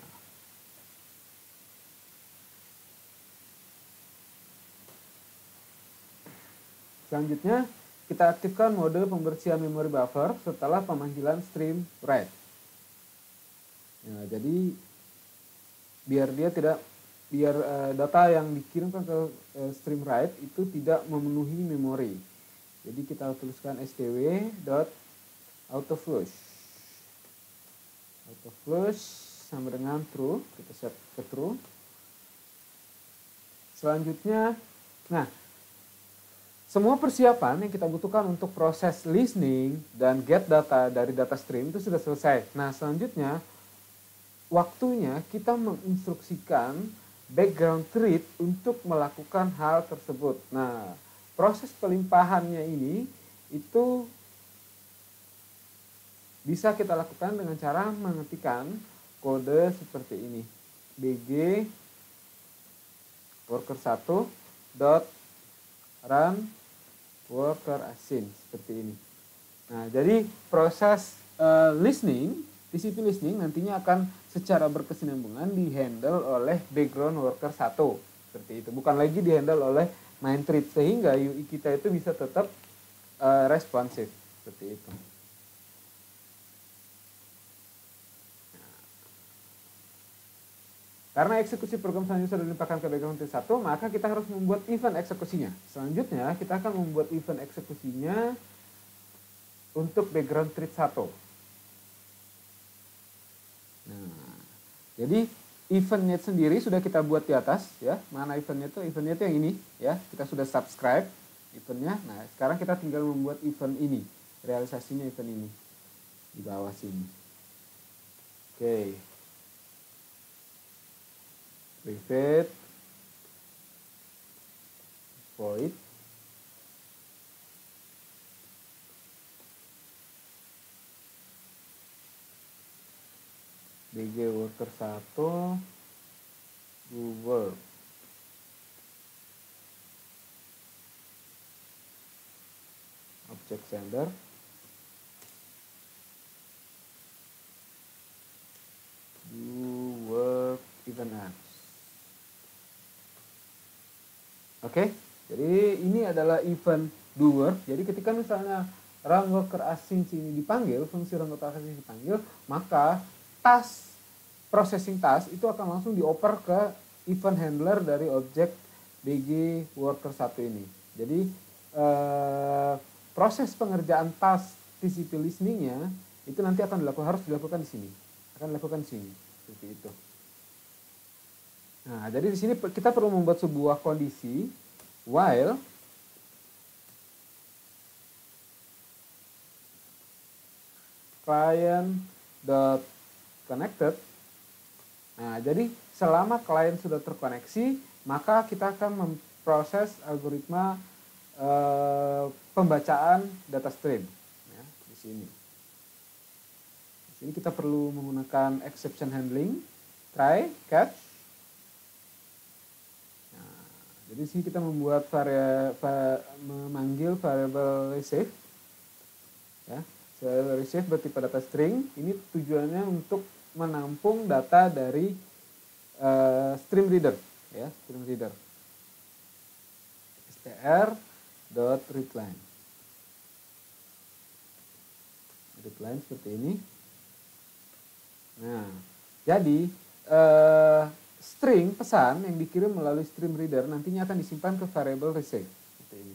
selanjutnya kita aktifkan mode pembersihan memori buffer setelah pemanggilan stream write. Nah, jadi biar data yang dikirimkan ke stream write itu tidak memenuhi memori. Jadi kita tuliskan stw.autoflush. Autoflush sama dengan true, kita set ke true. Selanjutnya, nah, semua persiapan yang kita butuhkan untuk proses listening dan get data dari data stream itu sudah selesai. Nah, selanjutnya waktunya kita menginstruksikan background thread untuk melakukan hal tersebut. Nah, proses pelimpahannya ini itu bisa kita lakukan dengan cara mengetikkan kode seperti ini. bg worker1 dot run worker async seperti ini. Nah, jadi proses listening, TCP listening nantinya akan secara berkesinambungan dihandle oleh background worker 1 seperti itu. Bukan lagi dihandle oleh main thread sehingga UI kita itu bisa tetap responsif seperti itu. Karena eksekusi program selanjutnya sudah dilimpahkan ke background thread 1, maka kita harus membuat event eksekusinya. Selanjutnya kita akan membuat event eksekusinya untuk background treat 1. Nah, jadi eventnya sendiri sudah kita buat di atas ya. Mana eventnya itu? Eventnya itu yang ini ya. Kita sudah subscribe eventnya. Nah, sekarang kita tinggal membuat event ini. Realisasinya event ini di bawah sini. Oke. Private void DG worker 1 do work. Object sender do work event apps. Oke, jadi ini adalah event do work. Jadi ketika misalnya run worker async ini dipanggil, fungsi run worker async dipanggil, maka task processing task itu akan langsung dioper ke event handler dari objek DG worker 1 ini. Jadi proses pengerjaan task TCP listeningnya itu nanti akan harus dilakukan di sini. Akan dilakukan di sini seperti itu. Nah, jadi di sini kita perlu membuat sebuah kondisi while client.connected. Nah, jadi selama klien sudah terkoneksi, maka kita akan memproses algoritma pembacaan data stream ya, di sini. Di sini kita perlu menggunakan exception handling, try, catch. Nah, jadi di sini kita membuat memanggil variable receive. Ya, receive bertipe data string. Ini tujuannya untuk menampung data dari stream reader, ya, stream reader. str.readline. Readline seperti ini. Nah, jadi string pesan yang dikirim melalui stream reader nantinya akan disimpan ke variable receive seperti ini.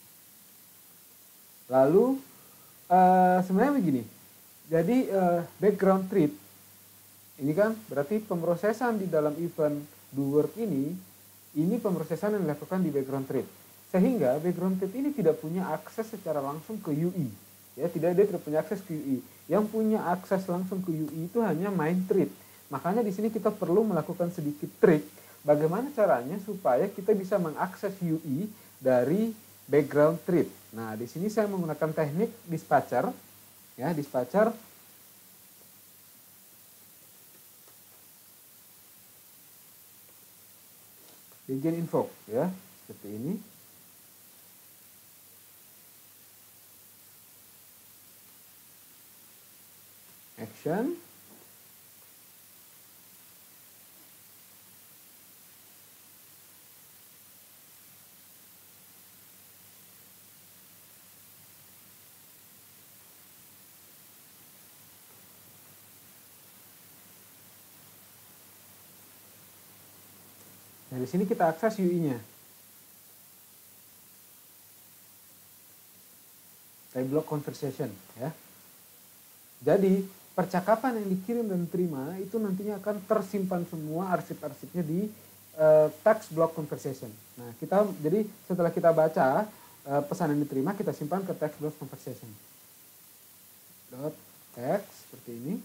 Lalu sebenarnya begini. Jadi background treat ini kan berarti pemrosesan di dalam event do work ini pemrosesan yang dilakukan di background treat. Sehingga background treat ini tidak punya akses secara langsung ke UI. Ya, dia tidak punya akses ke UI. Yang punya akses langsung ke UI itu hanya main treat. Makanya di sini kita perlu melakukan sedikit trik bagaimana caranya supaya kita bisa mengakses UI dari background treat. Nah, di sini saya menggunakan teknik dispatcher. Ya, dispatcher begin invoke ya, seperti ini. Action. Nah, di sini kita akses UI-nya. Type block conversation ya. Jadi percakapan yang dikirim dan diterima itu nantinya akan tersimpan semua arsip-arsipnya di text block conversation. Nah, jadi setelah kita baca pesan yang diterima, kita simpan ke text block conversation. Text seperti ini.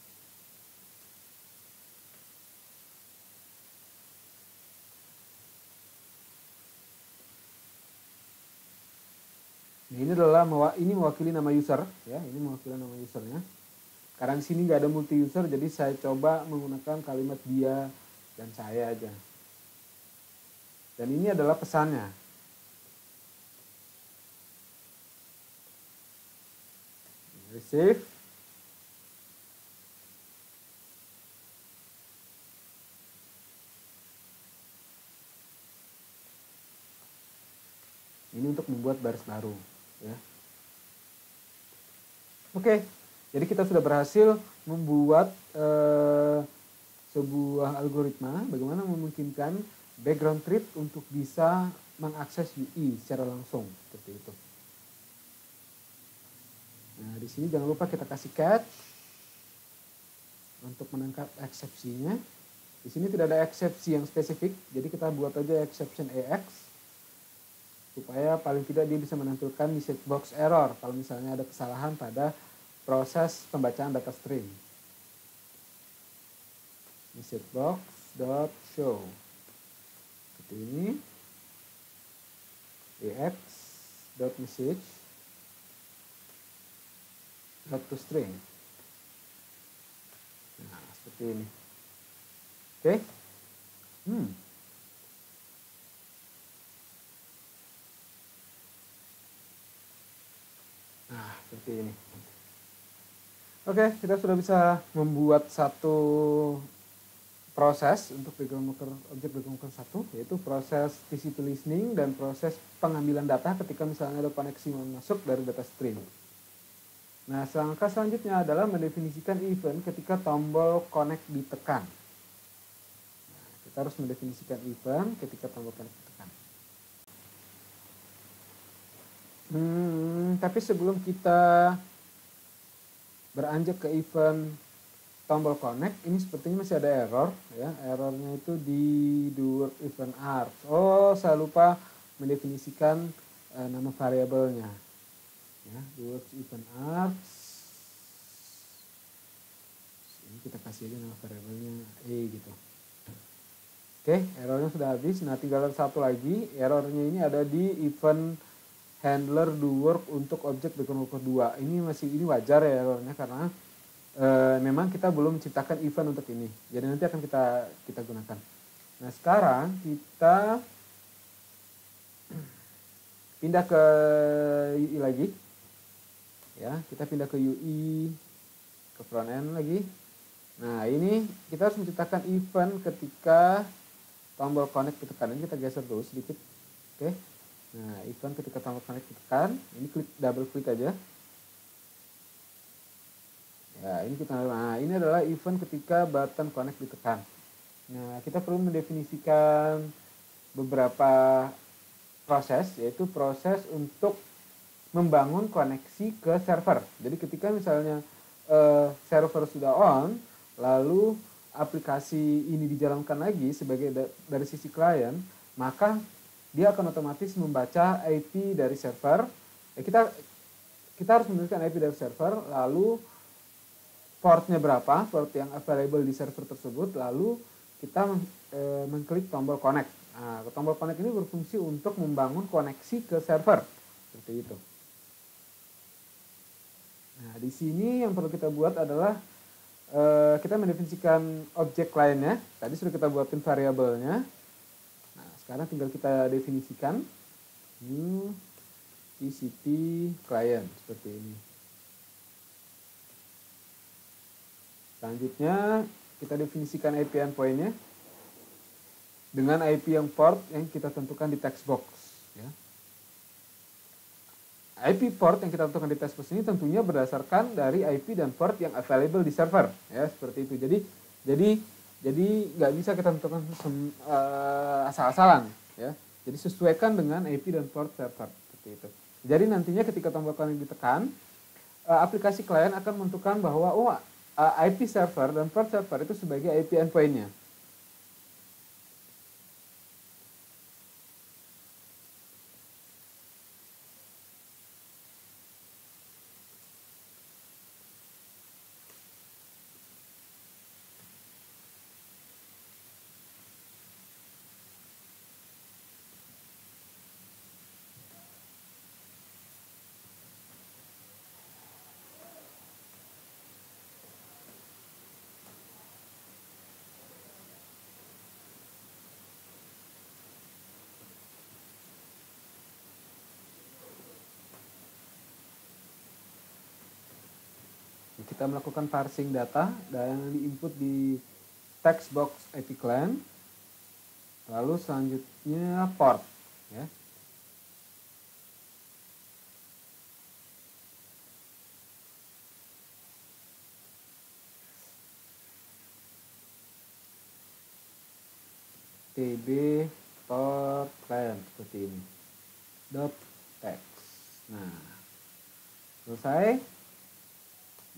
Nah, ini mewakili nama user ya, ini mewakili nama usernya. Karena di sini nggak ada multi user, jadi saya coba menggunakan kalimat dia dan saya aja. Dan ini adalah pesannya. Receive. Ini untuk membuat baris baru. Ya. Oke, jadi kita sudah berhasil membuat sebuah algoritma bagaimana memungkinkan background treat untuk bisa mengakses UI secara langsung seperti itu. Nah, di sini jangan lupa kita kasih catch untuk menangkap eksepsinya. Di sini tidak ada eksepsi yang spesifik, jadi kita buat aja exception EX supaya paling tidak dia bisa menampilkan message box error kalau misalnya ada kesalahan pada proses pembacaan data stream. Message box dot show seperti ini, EX dot message dot to string. Nah, seperti ini. Oke. Nah, seperti ini. Oke, kita sudah bisa membuat satu proses untuk objek background worker 1, yaitu proses TCP listening dan proses pengambilan data ketika misalnya ada koneksi masuk dari data stream. Nah, langkah selanjutnya adalah mendefinisikan event ketika tombol connect ditekan. Nah, kita harus mendefinisikan event ketika tombol connect ditekan. Tapi sebelum kita beranjak ke event tombol connect, ini sepertinya masih ada error ya. Errornya itu di do work event args. Oh, saya lupa mendefinisikan nama variabelnya. Ya, do work event args. Ini kita kasih aja nama variabelnya e gitu. Oke, errornya sudah habis. Nah, tinggal satu lagi. Errornya ini ada di event handler do work untuk objek background worker 2. Ini wajar ya errornya karena memang kita belum menciptakan event untuk ini. Jadi nanti akan kita gunakan. Nah, sekarang kita pindah ke UI lagi. Ya, kita pindah ke UI, ke front end lagi. Nah, ini kita harus menciptakan event ketika tombol connect ditekan. Ini kita geser dulu sedikit. Oke. Nah, event ketika tombol connect ditekan, ini double klik aja. Ya, ini adalah event ketika button connect ditekan. Nah, kita perlu mendefinisikan beberapa proses, yaitu proses untuk membangun koneksi ke server. Jadi ketika misalnya server sudah on, lalu aplikasi ini dijalankan lagi sebagai dari sisi klien, maka dia akan otomatis membaca IP dari server. Kita harus menuliskan IP dari server, lalu portnya berapa, port yang available di server tersebut, lalu kita mengklik tombol connect. Nah, tombol connect ini berfungsi untuk membangun koneksi ke server, seperti itu. Nah, di sini yang perlu kita buat adalah kita mendefinisikan objek kliennya. Tadi sudah kita buatin variabelnya. Nah, sekarang tinggal kita definisikan new TCP client seperti ini. Selanjutnya kita definisikan IP endpoint-nya dengan IP yang port yang kita tentukan di text box. Ya. IP port yang kita tentukan di text box ini tentunya berdasarkan dari IP dan port yang available di server. Ya, seperti itu. Jadi nggak bisa kita tentukan asal-asalan. Ya. Jadi sesuaikan dengan IP dan port server. Seperti itu. Jadi nantinya ketika tombol connect ditekan, aplikasi klien akan menentukan bahwa IP server dan port server itu sebagai IP endpoint-nya. Kita melakukan parsing data dan diinput di text box IP client. Lalu selanjutnya port, ya. TB port client seperti ini. Dot text. Nah, selesai.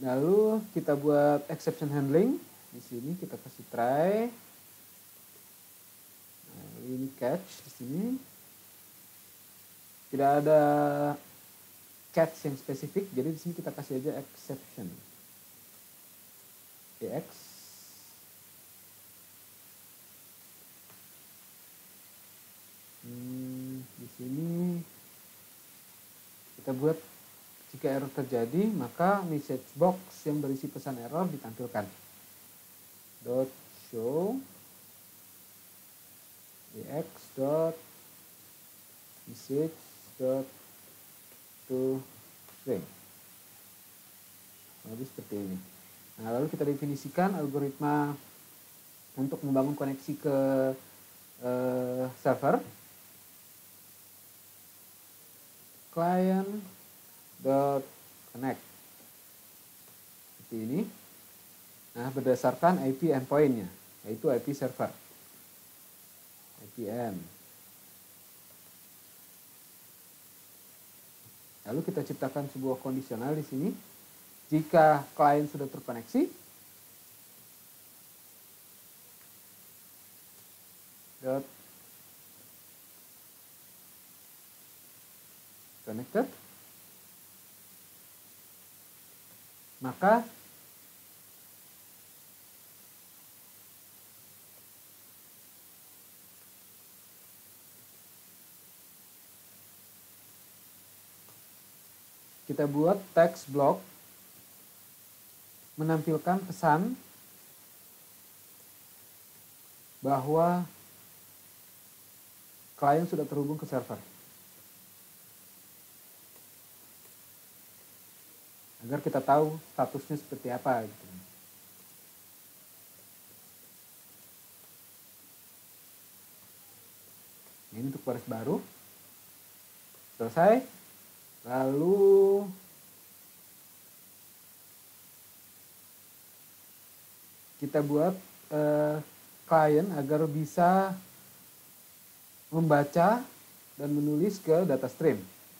Lalu kita buat exception handling. Di sini kita kasih try. Nah, ini catch di sini. Tidak ada catch yang spesifik, jadi di sini kita kasih aja exception. EX. Di sini kita buat jika error terjadi, maka message box yang berisi pesan error ditampilkan. Dot show ex dot message dot to string. Jadi seperti ini. Nah, lalu kita definisikan algoritma untuk membangun koneksi ke server. Client dot connect seperti ini. Nah, berdasarkan IP endpointnya, yaitu IP server, IPN. Lalu kita ciptakan sebuah kondisional di sini. Jika klien sudah terkoneksi, dot connected, maka kita buat text block menampilkan pesan bahwa klien sudah terhubung ke server. Agar kita tahu statusnya seperti apa gitu. Ini untuk baris baru. Selesai. Lalu kita buat klien agar bisa membaca dan menulis ke data stream.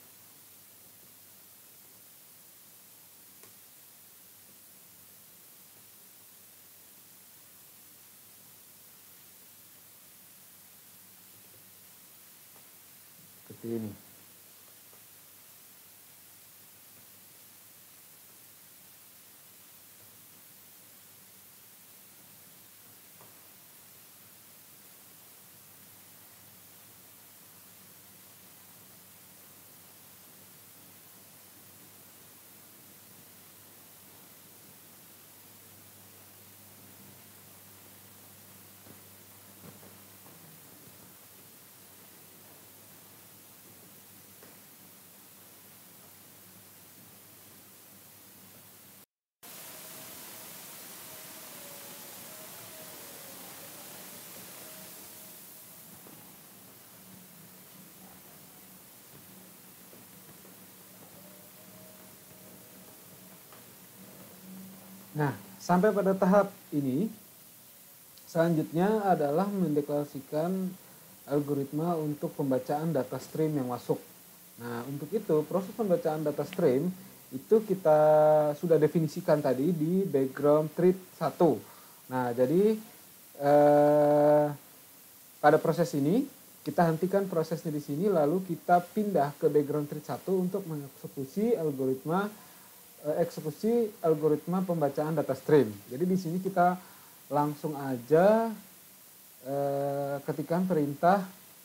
Seperti ini. Nah, sampai pada tahap ini, selanjutnya adalah mendeklarasikan algoritma untuk pembacaan data stream yang masuk. Nah, untuk itu proses pembacaan data stream itu kita sudah definisikan tadi di background thread 1. Nah, jadi pada proses ini kita hentikan prosesnya di sini, lalu kita pindah ke background thread 1 untuk mengeksekusi algoritma pembacaan data stream. Jadi di sini kita langsung aja ketikkan perintah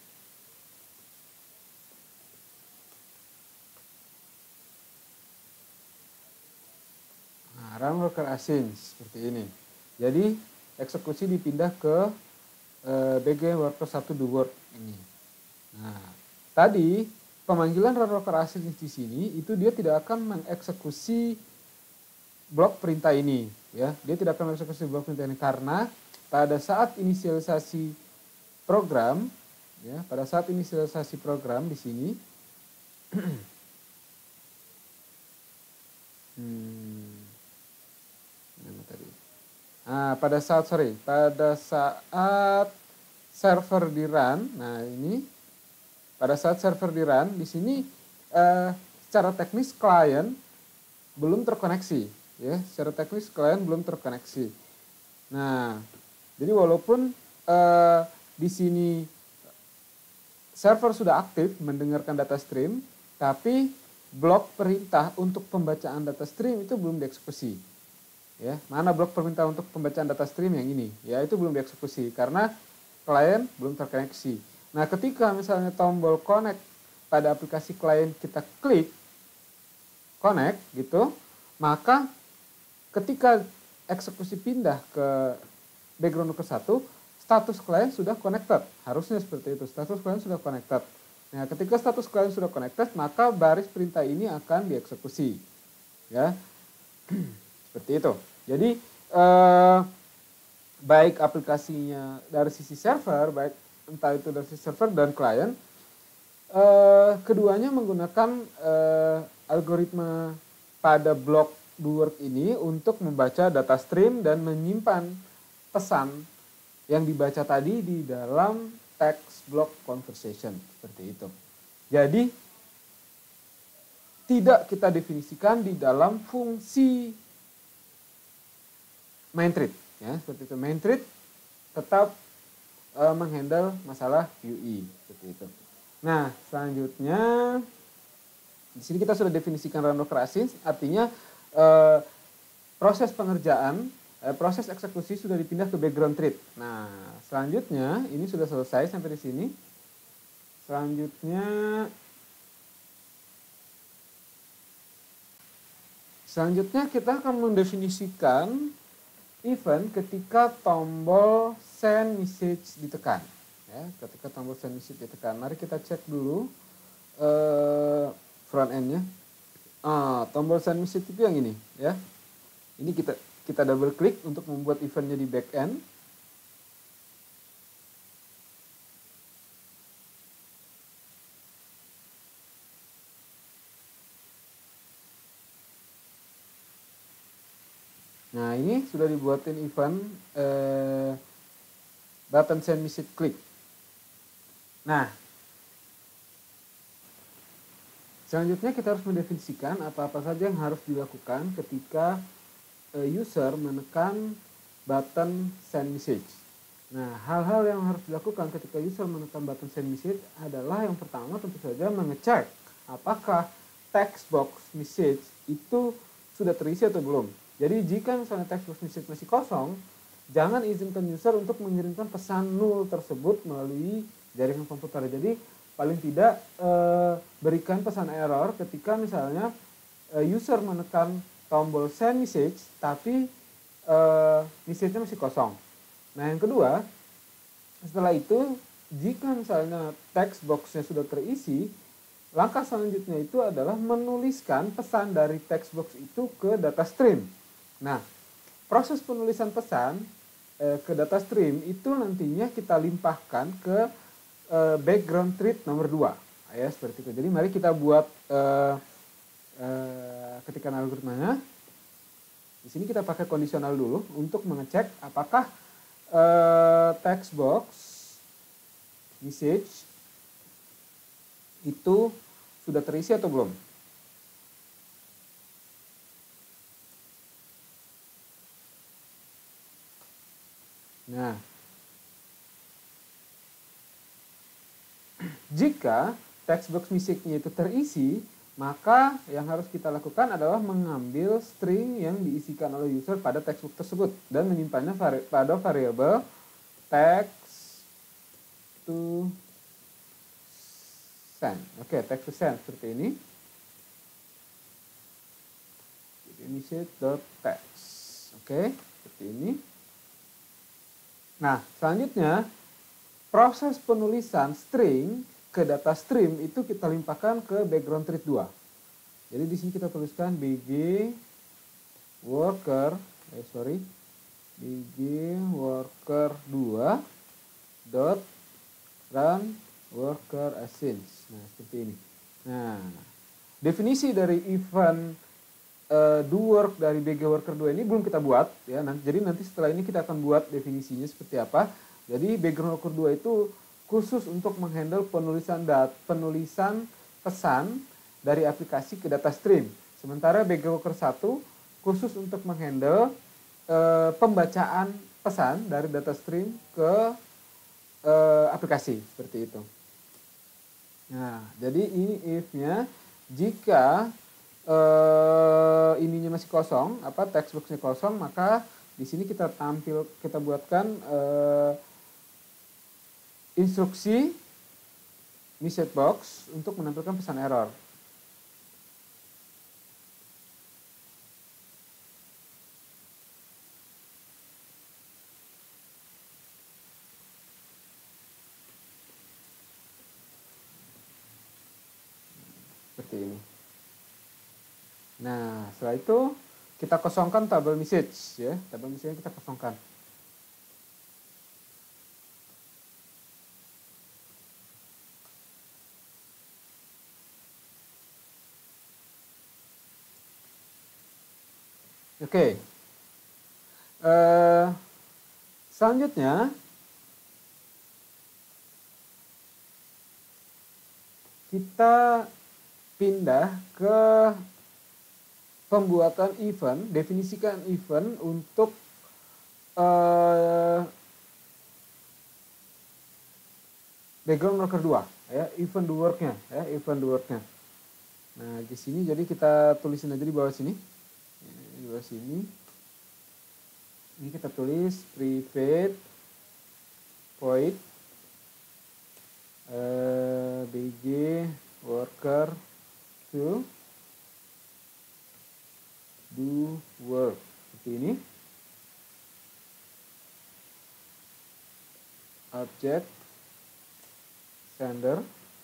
run worker async seperti ini. Jadi eksekusi dipindah ke bg worker 1 do work ini. Nah, tadi pemanggilan run worker async di sini itu dia tidak akan mengeksekusi blok perintah ini, ya. Dia tidak akan mengeksekusi blok perintah ini karena pada saat inisialisasi program, ya, pada saat inisialisasi program di sini pada saat server di run, nah ini pada saat server di run di sini secara teknis klien belum terkoneksi. ya. Secara teknis klien belum terkoneksi. Nah, jadi walaupun di sini server sudah aktif mendengarkan data stream, tapi blok perintah untuk pembacaan data stream itu belum dieksekusi. Ya, mana blok perintah untuk pembacaan data stream yang ini? Ya, itu belum dieksekusi karena klien belum terkoneksi. Nah, ketika misalnya tombol connect pada aplikasi klien kita klik connect gitu, maka ketika eksekusi pindah ke background worker 1, status klien sudah connected. Harusnya seperti itu, status klien sudah connected. Nah, ketika status klien sudah connected, maka baris perintah ini akan dieksekusi. Ya, seperti itu. Jadi, baik aplikasinya dari sisi server, baik entah itu dari sisi server dan klien, keduanya menggunakan algoritma pada blok do work ini untuk membaca data stream dan menyimpan pesan yang dibaca tadi di dalam text block conversation, seperti itu. Jadi tidak kita definisikan di dalam fungsi main thread, ya, seperti itu. Main thread tetap menghandle masalah UI, seperti itu. Nah, selanjutnya di sini kita sudah definisikan run worker async, artinya proses pengerjaan, proses eksekusi sudah dipindah ke background thread. Nah, selanjutnya ini sudah selesai sampai di sini. Selanjutnya kita akan mendefinisikan event ketika tombol send message ditekan. Ya, ketika tombol send message ditekan, mari kita cek dulu front end-nya. Tombol send message itu yang ini, ya. Ini kita double klik untuk membuat eventnya di back end. Nah, ini sudah dibuatin event button send message click. Nah, selanjutnya kita harus mendefinisikan apa-apa saja yang harus dilakukan ketika user menekan button send message. Nah, hal-hal yang harus dilakukan ketika user menekan button send message adalah yang pertama tentu saja mengecek apakah text box message itu sudah terisi atau belum. Jadi jika misalnya text box message masih kosong, jangan izinkan user untuk mengirimkan pesan null tersebut melalui jaringan komputer. Jadi paling tidak berikan pesan error ketika misalnya user menekan tombol send message tapi message-nya masih kosong. Nah, yang kedua, setelah itu jika misalnya text box-nya sudah terisi, langkah selanjutnya itu adalah menuliskan pesan dari text box itu ke data stream. Nah, proses penulisan pesan ke data stream itu nantinya kita limpahkan ke background thread nomor 2, ya, seperti itu. Jadi mari kita buat ketikan algoritmanya. Di sini kita pakai kondisional dulu untuk mengecek apakah text box message itu sudah terisi atau belum. Nah, jika text box message-nya itu terisi, maka yang harus kita lakukan adalah mengambil string yang diisikan oleh user pada text box tersebut dan menyimpannya pada variabel text to send. Oke, text to send seperti ini. Message.text. Oke, seperti ini. Nah, selanjutnya proses penulisan string ke data stream itu kita limpahkan ke background thread 2. Jadi di sini kita tuliskan bg worker bg worker 2 dot run worker async. Nah, seperti ini. Nah, definisi dari event do work dari bg worker 2 ini belum kita buat, ya. Jadi nanti setelah ini kita akan buat definisinya seperti apa. Jadi background worker 2 itu khusus untuk menghandle penulisan pesan dari aplikasi ke data stream. Sementara background worker 1 khusus untuk menghandle pembacaan pesan dari data stream ke aplikasi seperti itu. Nah, jadi ini if-nya jika ininya masih kosong, textboxnya kosong, maka di sini kita buatkan instruksi message box untuk menampilkan pesan error. Seperti ini. Nah, setelah itu kita kosongkan tabel message ya. Tabel message kita kosongkan. Oke. Selanjutnya kita pindah ke pembuatan event, definisikan event untuk background worker 2 ya, event work-nya ya, event work-nya. Nah, di sini jadi kita tulisin aja di bawah sini. Di bawah sini. Ini kita tulis private void bg worker to do work seperti ini. Object sender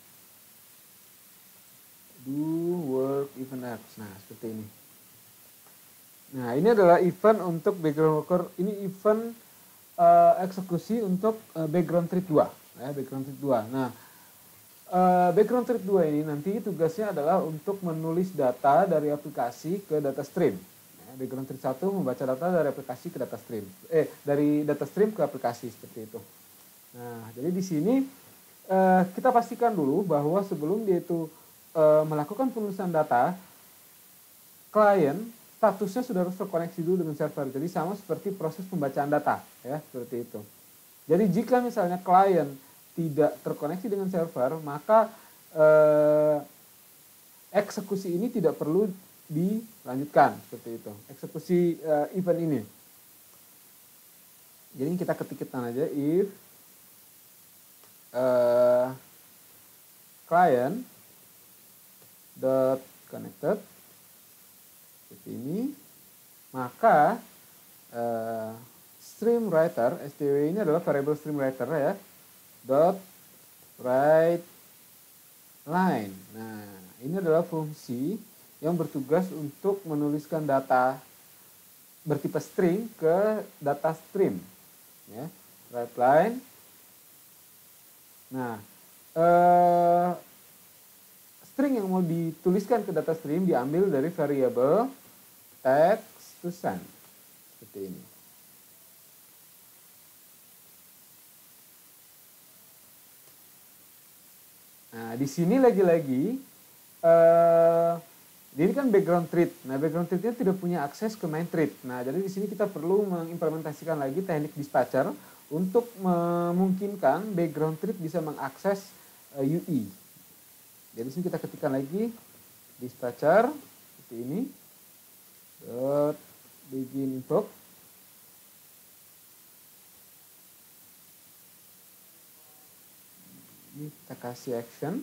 do work event apps. Nah, seperti ini. Nah, ini adalah event untuk background worker. Ini event eksekusi untuk background thread 2 ya, background thread 2. Nah, background thread 2 ini nanti tugasnya adalah untuk menulis data dari aplikasi ke data stream. Ya, background thread 1 membaca data dari aplikasi ke data stream. Dari data stream ke aplikasi seperti itu. Nah, jadi di sini kita pastikan dulu bahwa sebelum dia itu melakukan penulisan data, klien statusnya sudah harus terkoneksi dulu dengan server. Jadi sama seperti proses pembacaan data, ya, seperti itu. Jadi jika misalnya klien tidak terkoneksi dengan server, maka eksekusi ini tidak perlu dilanjutkan, seperti itu. Eksekusi event ini. Jadi kita ketikkan aja if client dot connected seperti ini, maka stream writer stw ini adalah variable stream writer ya, dot write line. Nah, ini adalah fungsi yang bertugas untuk menuliskan data bertipe string ke data stream ya, write line. Nah, string yang mau dituliskan ke data stream diambil dari variabel text to send seperti ini. Nah, di sini lagi-lagi ini kan background thread. Nah, background thread-nya tidak punya akses ke main thread. Nah, jadi di sini kita perlu mengimplementasikan lagi teknik dispatcher untuk memungkinkan background thread bisa mengakses UI. Jadi di sini kita ketikkan lagi dispatcher seperti ini. Dot begin invoke. Ini kita kasih action.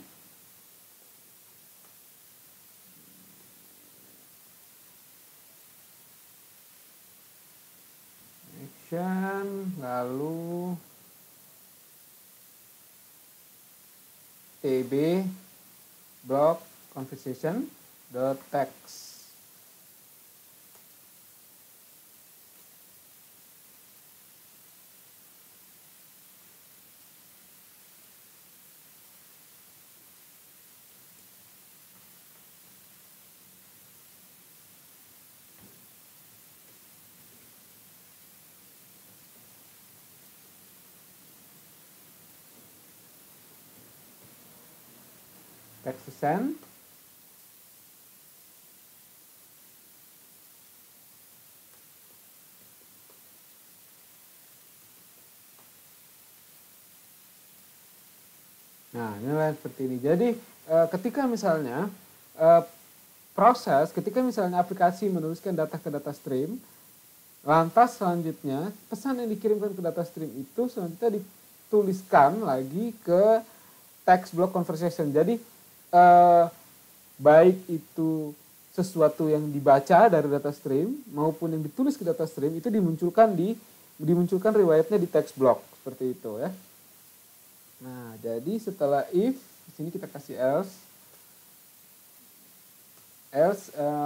Action, lalu tb block conversation dot text. Text to send. ini seperti ini. Jadi ketika misalnya ketika misalnya aplikasi menuliskan data ke data stream, lantas selanjutnya pesan yang dikirimkan ke data stream itu selanjutnya dituliskan lagi ke text block conversation. Jadi baik itu sesuatu yang dibaca dari data stream maupun yang ditulis ke data stream itu dimunculkan riwayatnya di text block seperti itu ya. Nah, jadi setelah if di sini kita kasih else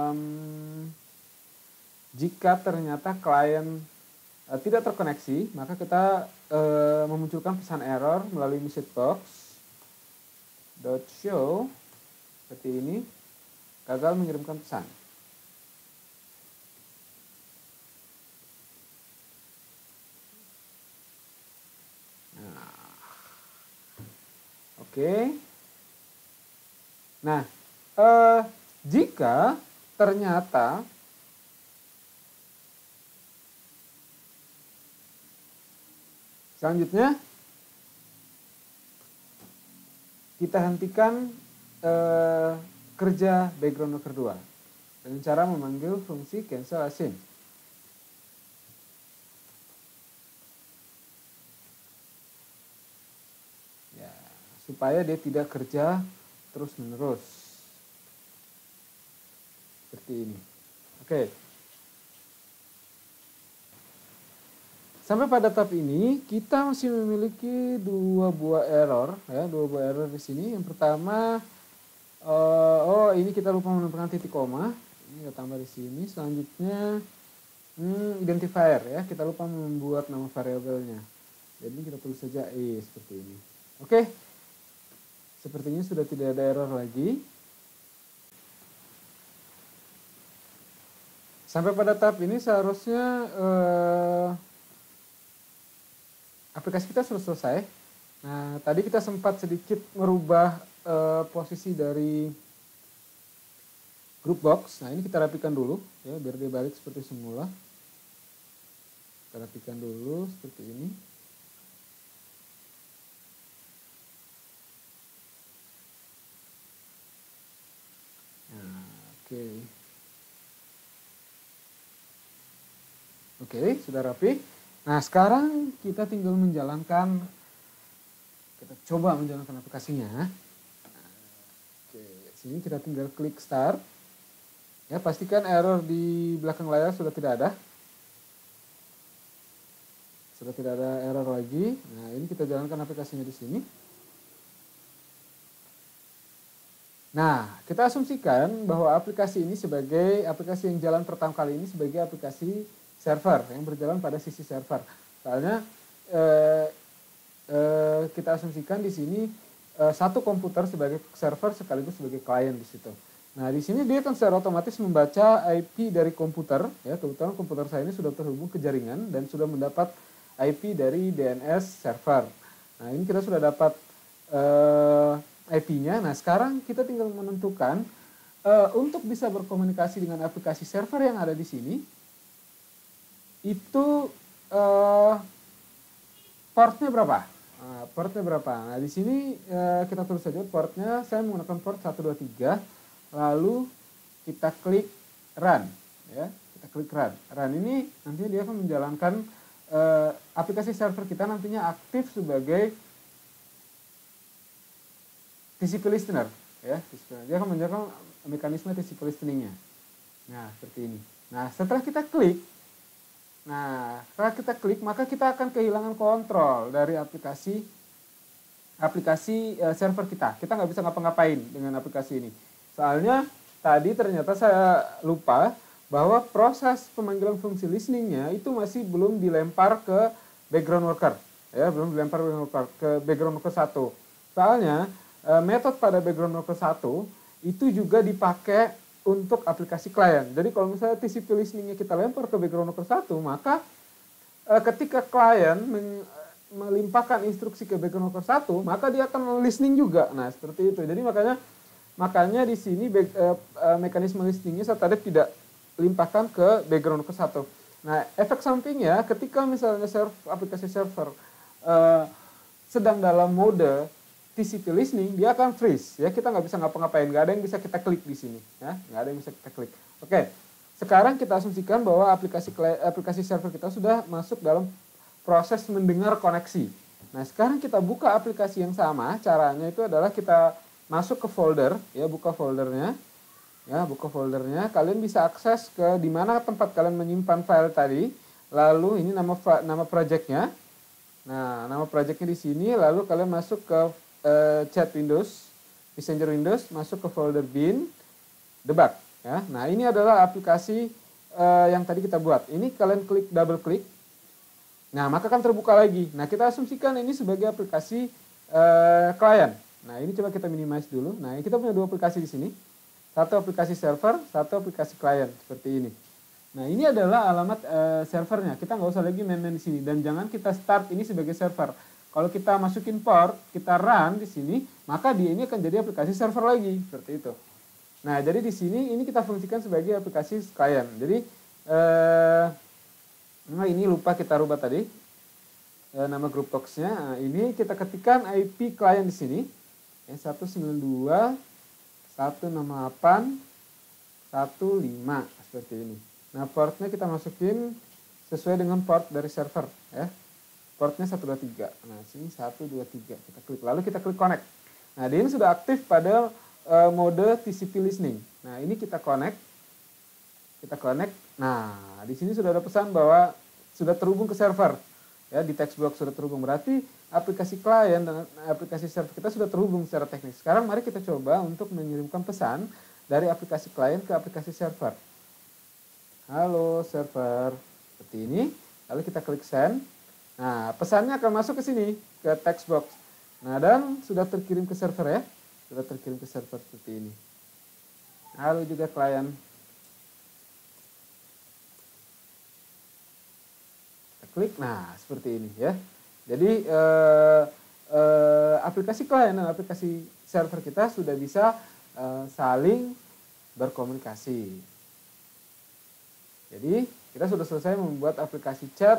jika ternyata klien tidak terkoneksi, maka kita memunculkan pesan error melalui message box .show seperti ini, gagal mengirimkan pesan. Oke. Nah, jika ternyata selanjutnya kita hentikan kerja background worker 2 dengan cara memanggil fungsi cancel async. Supaya dia tidak kerja terus-menerus. Seperti ini. Oke. Sampai pada tahap ini, kita masih memiliki dua buah error. Ya, dua buah error di sini. Yang pertama, ini kita lupa menambahkan titik koma. Ini kita tambah di sini. Selanjutnya, identifier. Ya, kita lupa membuat nama variabelnya. Jadi kita tulis saja seperti ini. Oke. Sepertinya sudah tidak ada error lagi. Sampai pada tahap ini seharusnya aplikasi kita sudah selesai. Nah, tadi kita sempat sedikit merubah posisi dari group box. Nah, ini kita rapikan dulu ya biar dia balik seperti semula. Kita rapikan dulu seperti ini. Oke, sudah rapi. Nah, sekarang kita tinggal menjalankan, kita coba menjalankan aplikasinya. Oke, sini kita tinggal klik start. Ya, pastikan error di belakang layar sudah tidak ada. Sudah tidak ada error lagi. Nah, ini kita jalankan aplikasinya di sini. Nah, kita asumsikan bahwa aplikasi ini sebagai aplikasi yang jalan pertama kali ini sebagai aplikasi server yang berjalan pada sisi server. Soalnya kita asumsikan di sini satu komputer sebagai server sekaligus sebagai klien di situ. Nah, di sini dia akan secara otomatis membaca IP dari komputer. Ya, kebetulan komputer saya ini sudah terhubung ke jaringan dan sudah mendapat IP dari DNS server. Nah, ini kita sudah dapat IP-nya. Nah, sekarang kita tinggal menentukan untuk bisa berkomunikasi dengan aplikasi server yang ada di sini, itu portnya berapa? Portnya berapa? Nah, di sini kita tulis saja portnya, saya menggunakan port 123, lalu kita klik run. Ya, kita klik run. Run ini nantinya dia akan menjalankan aplikasi server kita nantinya aktif sebagai TCP listener, ya. Dia akan menjalankan mekanisme TCP listening-nya. Nah, seperti ini. Nah, setelah kita klik, maka kita akan kehilangan kontrol dari aplikasi server kita. Kita nggak bisa ngapa-ngapain dengan aplikasi ini. Soalnya tadi ternyata saya lupa bahwa proses pemanggilan fungsi listening-nya itu masih belum dilempar ke background worker, ya, belum dilempar ke background worker 1. Soalnya metode pada background worker 1 itu juga dipakai untuk aplikasi klien. Jadi kalau misalnya TCP listening-nya kita lempar ke background worker 1, maka ketika klien melimpahkan instruksi ke background worker 1, maka dia akan listening juga. Nah, seperti itu. Jadi makanya di sini mekanisme listening-nya saya tadi tidak limpahkan ke background worker 1. Nah, efek sampingnya ketika misalnya aplikasi server sedang dalam mode TCP listening dia akan freeze ya, kita nggak bisa ngapa-ngapain, nggak ada yang bisa kita klik di sini ya, nggak ada yang bisa kita klik. Oke, sekarang kita asumsikan bahwa aplikasi server kita sudah masuk dalam proses mendengar koneksi. Nah sekarang kita buka aplikasi yang sama, caranya itu adalah kita masuk ke folder ya, buka foldernya ya, buka foldernya, kalian bisa akses ke di mana tempat kalian menyimpan file tadi, lalu ini nama projectnya. Nah, nama projectnya di sini, lalu kalian masuk ke chat Windows, Messenger Windows, masuk ke folder bin, debug. Ya. Nah, ini adalah aplikasi yang tadi kita buat. Ini kalian klik, double klik. Nah, maka akan terbuka lagi. Nah, kita asumsikan ini sebagai aplikasi klien. Nah, ini coba kita minimize dulu. Nah, kita punya dua aplikasi di sini. Satu aplikasi server, satu aplikasi klien, seperti ini. Nah, ini adalah alamat servernya. Kita nggak usah lagi main-main di sini. Dan jangan kita start ini sebagai server. Kalau kita masukin port, kita run di sini, maka dia ini akan jadi aplikasi server lagi, seperti itu. Nah, jadi di sini ini kita fungsikan sebagai aplikasi klien. Jadi ini lupa kita rubah tadi nama group talks-nya. Nah, ini kita ketikkan IP klien di sini, 192.168.1.5 seperti ini. Nah, portnya kita masukin sesuai dengan port dari server ya. Portnya 123. Nah, sini 123. Kita klik, lalu kita klik connect. Nah, dia ini sudah aktif pada mode TCP listening. Nah, ini kita connect. Kita connect. Nah, di sini sudah ada pesan bahwa sudah terhubung ke server. Ya, di text box sudah terhubung. Berarti aplikasi klien dan aplikasi server kita sudah terhubung secara teknis. Sekarang mari kita coba untuk mengirimkan pesan dari aplikasi klien ke aplikasi server. Halo server, seperti ini. Lalu kita klik send. Nah, pesannya akan masuk ke sini, ke text box. Nah, dan sudah terkirim ke server ya. Sudah terkirim ke server seperti ini. Halo juga klien. Kita klik, nah seperti ini ya. Jadi aplikasi klien dan aplikasi server kita sudah bisa saling berkomunikasi. Jadi kita sudah selesai membuat aplikasi chat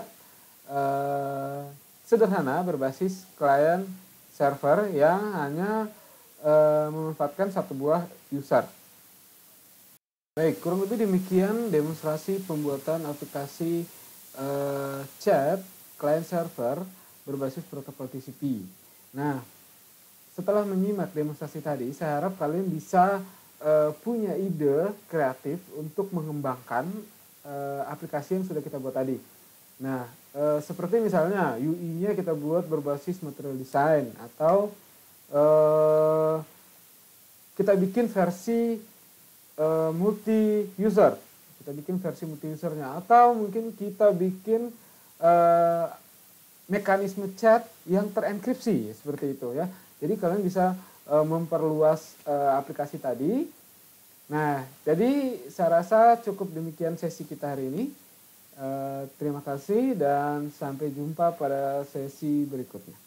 sederhana berbasis klien server yang hanya memanfaatkan satu buah user. Baik, kurang lebih demikian demonstrasi pembuatan aplikasi chat klien server berbasis protokol TCP. Nah, setelah menyimak demonstrasi tadi, saya harap kalian bisa punya ide kreatif untuk mengembangkan aplikasi yang sudah kita buat tadi. Nah, seperti misalnya UI-nya kita buat berbasis material design, atau kita bikin versi multi user. Kita bikin versi multi usernya, atau mungkin kita bikin mekanisme chat yang terenkripsi seperti itu ya. Jadi kalian bisa memperluas aplikasi tadi. Nah, jadi saya rasa cukup demikian sesi kita hari ini. Terima kasih dan sampai jumpa pada sesi berikutnya.